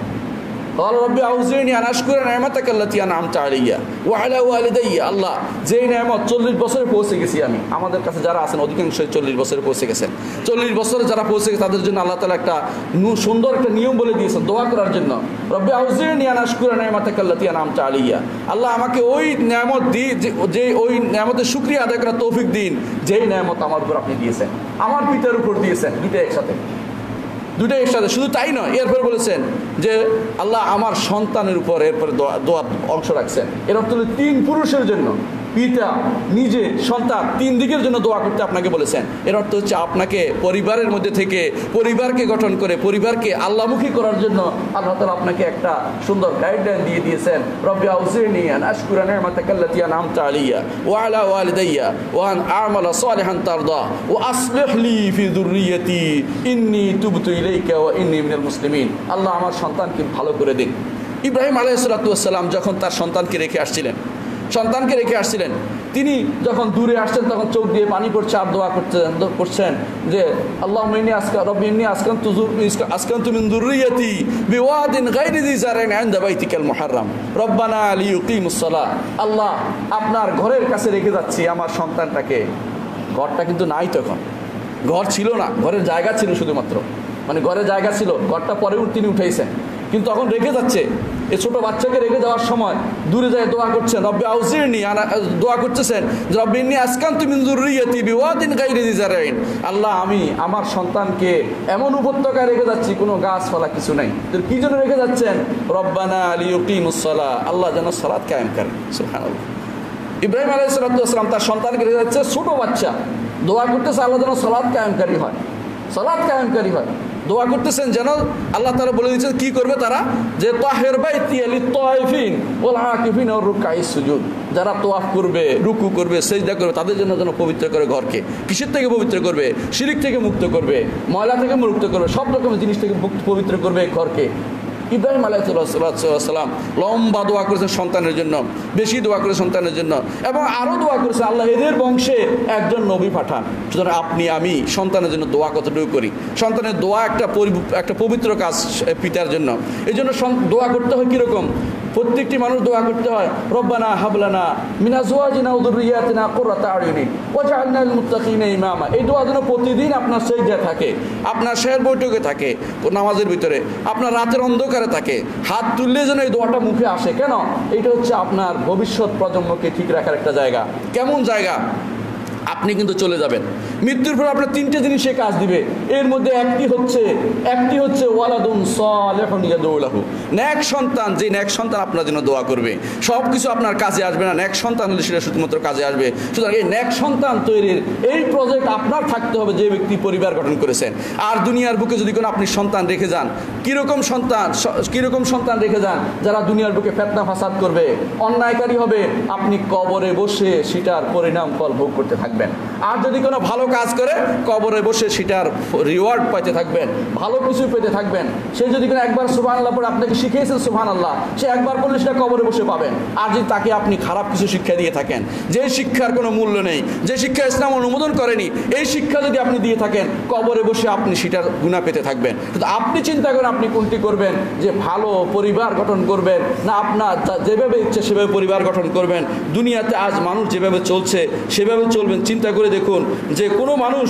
আল্লাহ যেই নেয়ামত চল্লিশ বছরে পৌঁছে গেছি আমি, আমাদের কাছে যারা আছেন অধিকাংশই চল্লিশ বছরে পৌঁছে গেছেন, চল্লিশ বছরে যারা পৌঁছে গেছে তাদের জন্য আল্লাহ তাআলা একটা সুন্দর একটা নিয়ম বলে দিয়েছেন দোয়া করার জন্য। রব্বি আউজিরনি আন আশকুরা নি'মাতাকাল্লাতী আন'আমতা আলাইয়া, আল্লাহ আমাকে ওই নেয়ামত দি যে ওই নেয়ামতের শুকরিয়া আদায় করার তৌফিক দিন যেই নেয়ামত আমার উপর আপনি দিয়েছেন, আমার পিতার উপর দিয়েছেন। দুইটা একসাথে, দুইটা একসাথে। শুধু তাই নয়, এরপর বলেছেন যে আল্লাহ আমার সন্তানের উপর এরপরে দোয়ার অংশ রাখছেন। এর অর্থ হলো তিন পুরুষের জন্য, পিতা, নিজে, সন্তান, তিন দিকের জন্য দোয়া করতে আপনাকে বলেছেন। এর অর্থ হচ্ছে আপনাকে পরিবারের মধ্যে থেকে পরিবারকে গঠন করে পরিবারকে আল্লাহমুখী করার জন্য আল্লাহ তাআলা আপনাকে একটা সুন্দর গাইডলাইন দিয়ে দিয়েছেন। রব্বি আউজিরনি আন আশকুরা নি'মাতাকাল্লাতী আন'আমতা আলাইয়া ওয়া আলা ওয়ালিদাইয়া ওয়া আন আ'মালা সালিহান তারদা ওয়া আসলিহ লি ফি যুররিয়্যাতি ইন্নী তুবতু ইলাইকা ওয়া ইন্নী মিনাল মুসলিমিন। আল্লাহ আমার সন্তানকে ভালো করে দিন। ইব্রাহিম আলাইহিস সালাতু ওয়াস সালাম যখন তার সন্তানকে রেখে আসছিলেন, সন্তানকে রেখে আসছিলেন, তিনি যখন দূরে আসছেন তখন চোখ দিয়ে পানি পড়ছে আর দোয়া করছেন করছেন যে আল্লাহুম্মা ইন্নী আসকা রব্বি ইন্নী আসকানতু আসকানতু মিন যুররিয়্যাতি বিওয়াদিন গায়রি যি জার'ইন ইনদা বাইতিকাল মুহাররাম রব্বানা লিইয়ুকিমুস সালাহ। আল্লাহ আপনার ঘরের কাছে রেখে যাচ্ছি আমার সন্তানটাকে। ঘরটা কিন্তু নাই, তখন ঘর ছিল না, ঘরের জায়গা ছিল শুধুমাত্র, মানে ঘরের জায়গা ছিল, ঘরটা পরে তিনি উঠেছেন, কিন্তু তখন রেখে যাচ্ছে। এই ছোট বাচ্চাকে রেখে যাওয়ার সময় দূরে যায় দোয়া করছেন, রব্বি আউজিরনি, দোয়া করতেছেন রব্বি ইন্নী আসকানতু মিন যুররিয়্যাতি বিওয়াদিন গায়রি যি জার'ইন। আল্লাহ আমি আমার সন্তানকে এমন উপত্যকায় রেখে যাচ্ছি কোনো গাছপালা কিছু নাই। তো কি জন্য রেখে যাচ্ছেন? রব্বানা লিইয়ুকিমুস সালাহ, আল্লাহ যেন সালাত কায়েম করে। সুবহানাল্লাহ। ইব্রাহিম আলাইহিস সালাতু ওয়াস সালাম তার সন্তানকে রেখে যাচ্ছে, ছোট বাচ্চা, দোয়া করতেছে আল্লাহ যেন সালাত কায়েমকারী হয়, সালাত কায়েমকারী হয়। দোয়া করতেছেন যেন আল্লাহ তাআলা বলে দিয়েছেন কি করবে তারা, যে তাহির বাইতি লিত-তাওয়াফিন ওয়াল আকিফিন ওয়ার রুকআইস সুজুদ, যারা তাওয়াফ করবে, রুকু করবে, সিজদা করবে, তাদের জন্য যেন পবিত্র করে ঘরকে। কিসের থেকে পবিত্র করবে? শিরক থেকে মুক্ত করবে, ময়লা থেকে মুক্ত করবে, সব রকমের জিনিস থেকে পবিত্র করবে ঘরকে। ইব্রাহিম আলাইহিস সালাম লম্বা দোয়া করেছেন সন্তানের জন্য, বেশি দোয়া করে সন্তানের জন্য, এবং আরও দোয়া করেছে আল্লাহ এদের বংশে একজন নবী পাঠান। সুতরাং আপনি আমি সন্তানের জন্য দোয়া কতটুকু করি? সন্তানের দোয়া একটা একটা পবিত্র কাজ পিতার জন্য। এই জন্য দোয়া করতে হয় কীরকম? প্রত্যেকটি মানুষ দোয়া করতে হয় রব্বানা হাবলানা মিন আজওয়াজিনা ওয়া যুররিয়াতিনা কুররাতা আয়ুনিন ওয়াজআলনা লিল মুত্তাকিনা ইমামা। এই দোয়া যেন প্রতিদিন আপনার সেজদা থাকে, আপনার শের বৈঠকে থাকে, নামাজের ভিতরে, আপনার রাতের অন্ধকারে থাকে, হাত তুললে যেন এই দোয়াটা মুখে আসে। কেন? এটা হচ্ছে আপনার ভবিষ্যৎ প্রজন্মকে ঠিক রাখার একটা জায়গা। কেমন জায়গা? আপনি কিন্তু চলে যাবেন, মৃত্যুর পর আপনার তিনটে জিনিসে কাজ দিবে। এর মধ্যে একটি হচ্ছে একটি হচ্ছে ওয়ালাদুন সালিহুন ইয়াদউ লাহু, নেক সন্তান, যে নেক সন্তান আপনার জন্য দোয়া করবে। সব কিছু আপনার কাজে আসবে না, নেক সন্তান হলে সেটা শুধুমাত্র কাজে আসবে। সুতরাং এই নেক সন্তান তৈরির এই প্রজেক্ট আপনার থাকতে হবে, যে ব্যক্তি পরিবার গঠন করেছেন। আর দুনিয়ার বুকে যদি কোনো আপনি সন্তান রেখে যান, কীরকম সন্তান কীরকম সন্তান রেখে যান যারা দুনিয়ার বুকে ফিতনা ফাসাদ করবে, অন্যায়কারী হবে, আপনি কবরে বসে সেটার পরিণাম ফল ভোগ করতে থাকবেন। আর যদি কোনো ভালো কাজ করে কবরে বসে সেটার রিওয়ার্ড পাইতে থাকবেন, ভালো কিছু পেতে থাকবেন। সে যদি কোনো একবার সুবহানাল্লাহ পড়ে আপনাকে শিখিয়েছেন সুবহানাল্লাহ, সে একবার পড়লে সেটা কবরে বসে পাবেন। আর যদি তাকে আপনি খারাপ কিছু শিক্ষা দিয়ে থাকেন, যে শিক্ষার কোনো মূল্য নেই, যে শিক্ষা ইসলাম অনুমোদন করেনি, এই শিক্ষা যদি আপনি দিয়ে থাকেন কবরে বসে আপনি সেটার গুনাহ পেতে থাকবেন। কিন্তু আপনি চিন্তা করেন আপনি কোনটি করবেন, যে ভালো পরিবার গঠন করবেন না আপনার যেভাবে ইচ্ছে সেভাবে পরিবার গঠন করবেন। দুনিয়াতে আজ মানুষ যেভাবে চলছে সেভাবে চলবেন। চিন্তা করে দেখুন যে কোনো মানুষ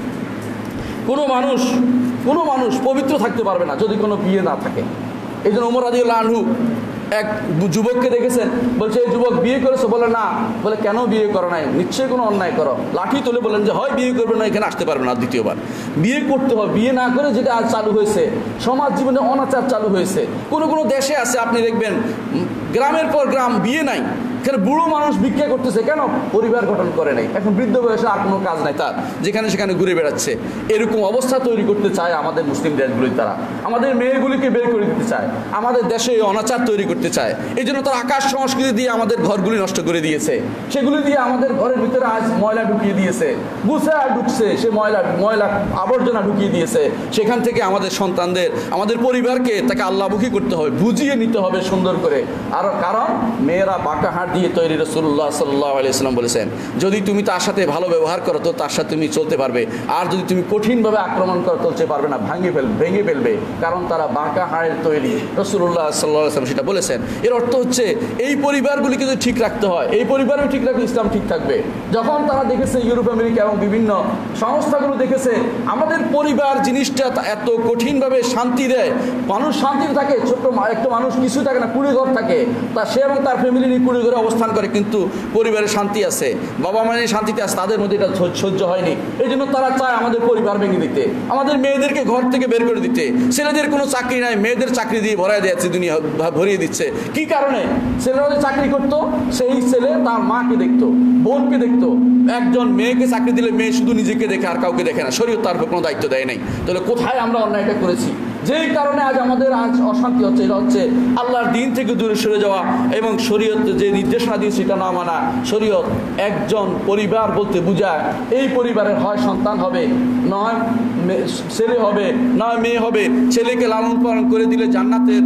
কোনো মানুষ কোনো মানুষ পবিত্র থাকতে পারবে না যদি কোনো বিয়ে না থাকে। এই জন্য ওমর রাদিয়াল্লাহু আনহু এক যুবককে দেখেছেন, বলছে এই যুবক বিয়ে করেছে, বলে না, বলে কেন বিয়ে করো নাই, নিশ্চয়ই কোনো অন্যায় করো। লাঠি তুলে বলেন যে হয় বিয়ে করবে না, এখানে আসতে পারবে না দ্বিতীয়বার। বিয়ে করতে হয়, বিয়ে না করে যেটা আজ চালু হয়েছে, সমাজ জীবনে অনাচার চালু হয়েছে। কোনো কোনো দেশে আছে আপনি দেখবেন গ্রামের পর গ্রাম বিয়ে নাই, এখানে বুড়ো মানুষ ভিক্ষা করতেছে, কেন? পরিবার গঠন করে নাই, এখন বৃদ্ধ বয়সে আর কোনো কাজ নাই তার, যেখানে সেখানে ঘুরে বেড়াচ্ছে। এরকম অবস্থা তৈরি করতে চায় আমাদের মুসলিম দেশগুলি, তারা আমাদের মেয়েগুলিকে বের করে দিতে চায়, আমাদের দেশে অনাচার তৈরি করতে চায়। এই জন্য তারা আকাশ সংস্কৃতি দিয়ে আমাদের ঘরগুলি নষ্ট করে দিয়েছে, সেগুলি দিয়ে আমাদের ঘরের ভিতরে আজ ময়লা ঢুকিয়ে দিয়েছে, গুছা ঢুকছে, সে ময়লা ময়লা আবর্জনা ঢুকিয়ে দিয়েছে। সেখান থেকে আমাদের সন্তানদের, আমাদের পরিবারকে তাকে আল্লাহমুখী করতে হবে, বুঝিয়ে নিতে হবে সুন্দর করে। আর কারণ মেয়েরা বাঁকা হাট দিয়ে তৈরি। রাসূলুল্লাহ সাল্লাল্লাহু আলাইহি ওয়াসাল্লাম বলেছেন, যদি তুমি তার সাথে ভালো ব্যবহার করো তো তার সাথে তুমি চলতে পারবে, আর যদি তুমি কঠিনভাবে আক্রমণ করো চলতে পারবে না, ভাঙে ফেল ভেঙে ফেলবে, কারণ তারা বাঁকা হাড়ের তৈরি। রাসূলুল্লাহ সাল্লাল্লাহু আলাইহি ওয়াসাল্লাম সেটা বলেছেন। এর অর্থ হচ্ছে এই পরিবারগুলিকে যদি ঠিক রাখতে হয়, এই পরিবারও ঠিক রাখলে ইসলাম ঠিক থাকবে। যখন তারা দেখেছে, ইউরোপ আমেরিকা এবং বিভিন্ন সংস্থাগুলো দেখেছে আমাদের পরিবার জিনিসটা এত কঠিনভাবে শান্তি দেয়, মানুষ শান্তিতে থাকে, ছোট্ট একটা মানুষ কিছু থাকে না, কুড়ে ঘর থাকে, তা সে এবং তার ফ্যামিলি নিয়ে কুড়ে ঘরে অবস্থান করে, কিন্তু পরিবারে শান্তি আছে, বাবা মায়ের শান্তিতে আছে, তাদের মধ্যে এটা সহ্য হয়নি। এই জন্য তারা চায় আমাদের পরিবার ভেঙে দিতে, আমাদের মেয়েদেরকে ঘর থেকে বের করে দিতে। ছেলেদের কোনো চাকরি নাই, মেয়েদের চাকরি দিয়ে ভরাই দিয়েছে, দুনিয়া ভরিয়ে দিচ্ছে। কি কারণে? ছেলেরা যে চাকরি করতো, সেই ছেলে তার মাকে দেখতো, বোনকে দেখতো। একজন মেয়েকে চাকরি দিলে মেয়ে শুধু নিজেকে দেখে আর কাউকে দেখে না, শরীয়ত তার উপর কোনো দায়িত্ব দেয় নাই। তাহলে কোথায় আমরা অন্যায়টা করেছি? যেই কারণে আজ আমাদের আজ অশান্তি হচ্ছে, এটা হচ্ছে আল্লাহর দিন থেকে দূরে সরে যাওয়া এবং শরীয়ত যে নির্দেশনা দিয়েছে সেটা না মানা। শরীয়ত একজন পরিবার বলতে বোঝায় এই পরিবারের হয় সন্তান হবে, নয় ছেলে হবে, নয় মেয়ে হবে। ছেলেকে লালন পালন করে দিলে জান্নাতের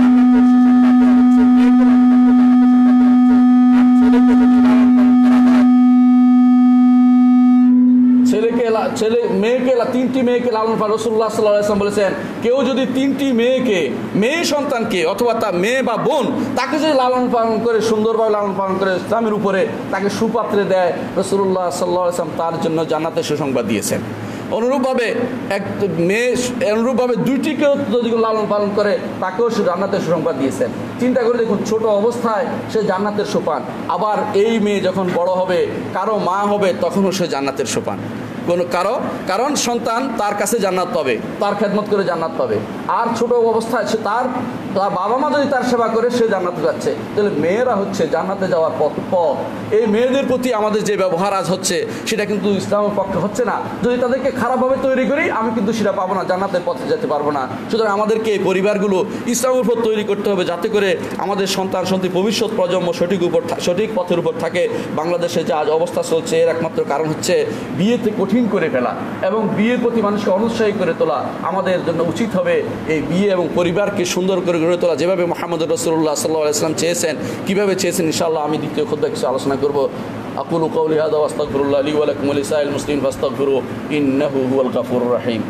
ছেলেকে ছেলে মেয়েকে তিনটি মেয়েকে লালন পালন, রাসূলুল্লাহ সাল্লাল্লাহু আলাইহি ওয়াসাল্লাম বলেছেন, কেউ যদি তিনটি মেয়েকে, মেয়ে সন্তানকে অথবা তার মেয়ে বা বোন, তাকে যদি লালন পালন করে, সুন্দরভাবে লালন পালন করে ইসলামের উপরে তাকে সুপাত্রে দেয়, রাসূলুল্লাহ সাল্লাল্লাহু আলাইহি ওয়াসাল্লাম তার জন্য জান্নাতের সুসংবাদ দিয়েছেন। অনুরূপভাবে এক মেয়ে, অনুরূপভাবে দুইটিকেও যদি লালন পালন করে তাকেও সে জান্নাতের সুসংবাদ দিয়েছেন। চিন্তা করে দেখুন, ছোট অবস্থায় সে জান্নাতের সোপান, আবার এই মেয়ে যখন বড় হবে, কারো মা হবে, তখনও সে জান্নাতের সোপান। কোনো কারো কারণ সন্তান তার কাছে জান্নাত পাবে, তার খেদমত করে জান্নাত পাবে। আর ছোট অবস্থায় সে তার তার বাবা মা যদি তার সেবা করে সে জান্নাতে যাচ্ছে। তাহলে মেয়েরা হচ্ছে জান্নাতে যাওয়ার পথ পথ এই মেয়েদের প্রতি আমাদের যে ব্যবহার আজ হচ্ছে সেটা কিন্তু ইসলামের পক্ষে হচ্ছে না। যদি তাদেরকে খারাপভাবে তৈরি করি আমি কিন্তু সেটা পাবো না, জান্নাতের পথে যেতে পারবো না। সুতরাং আমাদেরকে এই পরিবারগুলো ইসলামের উপর তৈরি করতে হবে, যাতে করে আমাদের সন্তান সন্ততি ভবিষ্যৎ প্রজন্ম সঠিক উপর সঠিক পথের উপর থাকে। বাংলাদেশে যে আজ অবস্থা চলছে এর একমাত্র কারণ হচ্ছে বিয়েতে কঠিন করে ফেলা এবং বিয়ের প্রতি মানুষকে অনুৎসাহী করে তোলা। আমাদের জন্য উচিত হবে এই বিয়ে এবং পরিবারকে সুন্দর করে গড়ে তোলা, যেভাবে মুহাম্মদ রাসূলুল্লাহ সাল্লাল্লাহু আলাইহি ওয়াসাল্লাম চেয়েছেন। কীভাবে চেয়েছেন ইনশাআল্লাহ আমি দ্বিতীয় খুতবায় কিছু আলোচনা করব। আকুলু কাওলি হাযা ওয়া আস্তাগফিরুল্লাহ লি ওয়া লাকুম ওয়া লিসাইরিল মুসলিমিন ফাস্তাগফিরু ইন্নাহু হুয়াল গাফুরুর রাহিম।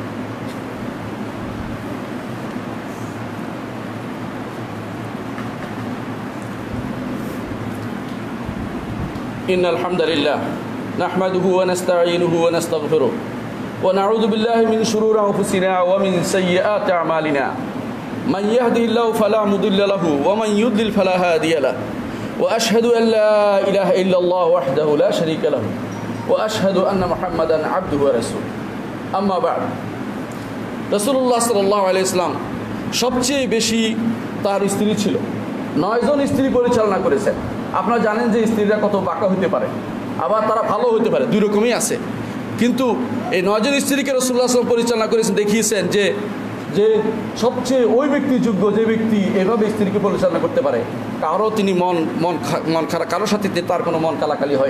ইন্নাল হামদালিল্লাহ নাহমাদুহু ওয়া নাস্তাঈনুহু ওয়া নাস্তাগফিরুহ ওয়া নাউযু বিল্লাহি মিন শুরুরি আনফুসিনা ওয়া মিন সাইয়্যাতি আমালিনা মান ইয়াহদিহিল্লাহু ফালা মুদিল্লা লাহু ওয়া মান ইউদ্লিল ফালা হাদিয়া লাহু ওয়া আশহাদু আন লা ইলাহা ইল্লাল্লাহু ওয়াহদাহু লা শারীকা লাহু ওয়া আশহাদু আন্না মুহাম্মাদান আবদুহু ওয়া রাসূলুহু। আম্মা বা'দ। রাসূলুল্লাহ সাল্লাল্লাহু আলাইহি ওয়াসাল্লাম সবচেয়ে বেশি তার স্ত্রী ছিল, নয়জন স্ত্রী পরিচালনা করেছেন। আপনারা জানেন যে স্ত্রীরা কত বাঁকা হতে পারে, আবার তারা ভালো হতে পারে, দুই রকমই আছে। কিন্তু এই নয়জন স্ত্রীকে রাসূলুল্লাহ সাল্লাল্লাহু আলাইহি ওয়াসাল্লাম পরিচালনা করেছেন, দেখিয়েছেন যে যে সবচেয়ে ওই ব্যক্তি যোগ্য যে ব্যক্তি এভাবে স্ত্রীকে পরিচালনা করতে পারে, কারো তিনি মন মন মন খারাপ, কারোর সাথে তার কোনো মন কালাকালি হয়নি।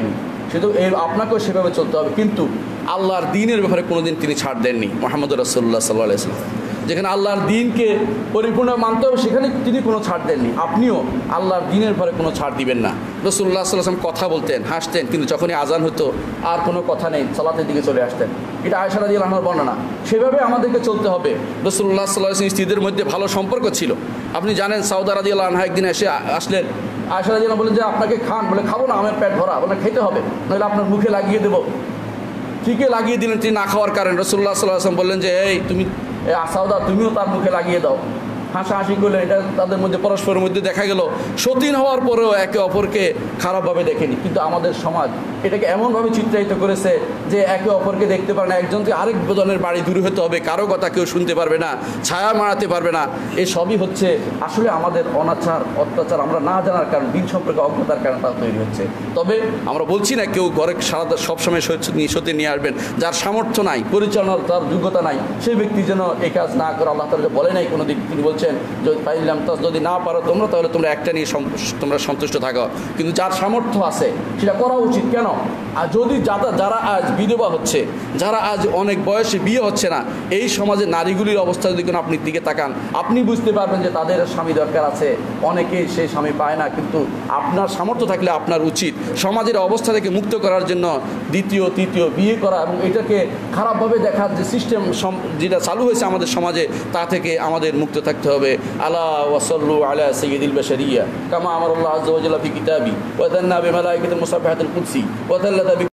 সেহেতু এই আপনাকেও সেভাবে চলতে হবে। কিন্তু আল্লাহর দ্বীনের ব্যাপারে কোনোদিন তিনি ছাড় দেননি মুহাম্মদ রাসূলুল্লাহ সাল্লাল্লাহু আলাইহি ওয়াসাল্লাম। যেখানে আল্লাহর দ্বীনকে পরিপূর্ণ মানতে হবে সেখানে তিনি কোনো ছাড় দেননি। আপনিও আল্লাহর দ্বীনের ব্যাপারে কোনো ছাড় দিবেন না। রাসূলুল্লাহ সাল্লাল্লাহু আলাইহি ওয়াসাল্লাম কথা বলতেন, হাসতেন, কিন্তু যখনই আজান হতো আর কোনো কথা নেই, সালাতের দিকে চলে আসতেন। এটা আয়েশা রাদিয়াল্লাহু আনহার বর্ণনা। সেভাবে আমাদেরকে চলতে হবে। রাসূলুল্লাহ সাল্লাল্লাহু আলাইহি ওয়াসাল্লাম স্ত্রীদের মধ্যে ভালো সম্পর্ক ছিল। আপনি জানেন সাউদা রাদিয়াল্লাহু আনহা একদিন এসে আসলেন, আয়েশা রাদিয়াল্লাহু বলেন যে আপনাকে খান, বলে খাবো না, আমার পেট ভরা, বলে খেতে হবে, নইলে আপনার মুখে লাগিয়ে দেবো। ঠিকই লাগিয়ে দিলেন তিনি না খাওয়ার কারণে। রাসূলুল্লাহ সাল্লাল্লাহু আলাইহি ওয়াসাল্লাম বললেন যে এই তুমি সাউদা তুমিও তার মুখে লাগিয়ে দাও। হাসাহাসি করলেন। এটা তাদের মধ্যে পরস্পরের মধ্যে দেখা গেল সতীন হওয়ার পরেও একে অপরকে খারাপভাবে দেখেনি। কিন্তু আমাদের সমাজ এটাকে এমনভাবে চিত্রায়িত করেছে যে একে অপরকে দেখতে পারে না, একজন থেকে আরেক জনের বাড়ি দূরে হতে হবে, কারো কথা কেউ শুনতে পারবে না, ছায়া মারাতে পারবে না। এই সবই হচ্ছে আসলে আমাদের অনাচার, অত্যাচার, আমরা না জানার কারণ, দিন সম্পর্কে অজ্ঞতার কারণে তা তৈরি হচ্ছে। তবে আমরা বলছি না কেউ ঘরে সারা সবসময় সত্যি নিয়ে আসবেন। যার সামর্থ্য নাই, পরিচালনার তার যোগ্যতা নাই, সেই ব্যক্তি যেন এই কাজ না করে। আল্লাহ তাআলা বলে নাই কোনো দিন, তিনি বলছেন যদি পাইলাম তা যদি না পারো তোমরা, তাহলে তোমরা একটা নিয়ে তোমরা সন্তুষ্ট থাকো। কিন্তু যার সামর্থ্য আছে সেটা করা উচিত। কেন? আর যদি যারা যারা আজ বিধবা হচ্ছে, যারা আজ অনেক বয়সে বিয়ে হচ্ছে না, এই সমাজে নারীগুলির অবস্থা যদি কোনো আপনি দিকে তাকান, আপনি বুঝতে পারবেন যে তাদের স্বামী দরকার আছে, অনেকেই সেই স্বামী পায় না। কিন্তু আপনার সামর্থ্য থাকলে আপনার উচিত সমাজের অবস্থা থেকে মুক্ত করার জন্য দ্বিতীয় তৃতীয় বিয়ে করা, এবং এটাকে খারাপভাবে দেখার যে সিস্টেম যেটা চালু হয়েছে আমাদের সমাজে, তা থেকে আমাদের মুক্ত থাকতে হবে। আলা ওয়াসাল্লু আলা সাইয়্যিদিল বাশারিয়া কামা আমারাল্লাহু আযজা ওয়া জাল্লা ফি কিতাবি ওয়া দান্না বিমালাইকাতিল মুসাব্বিহাতিল কুদসি ওয়া দাল্লাতা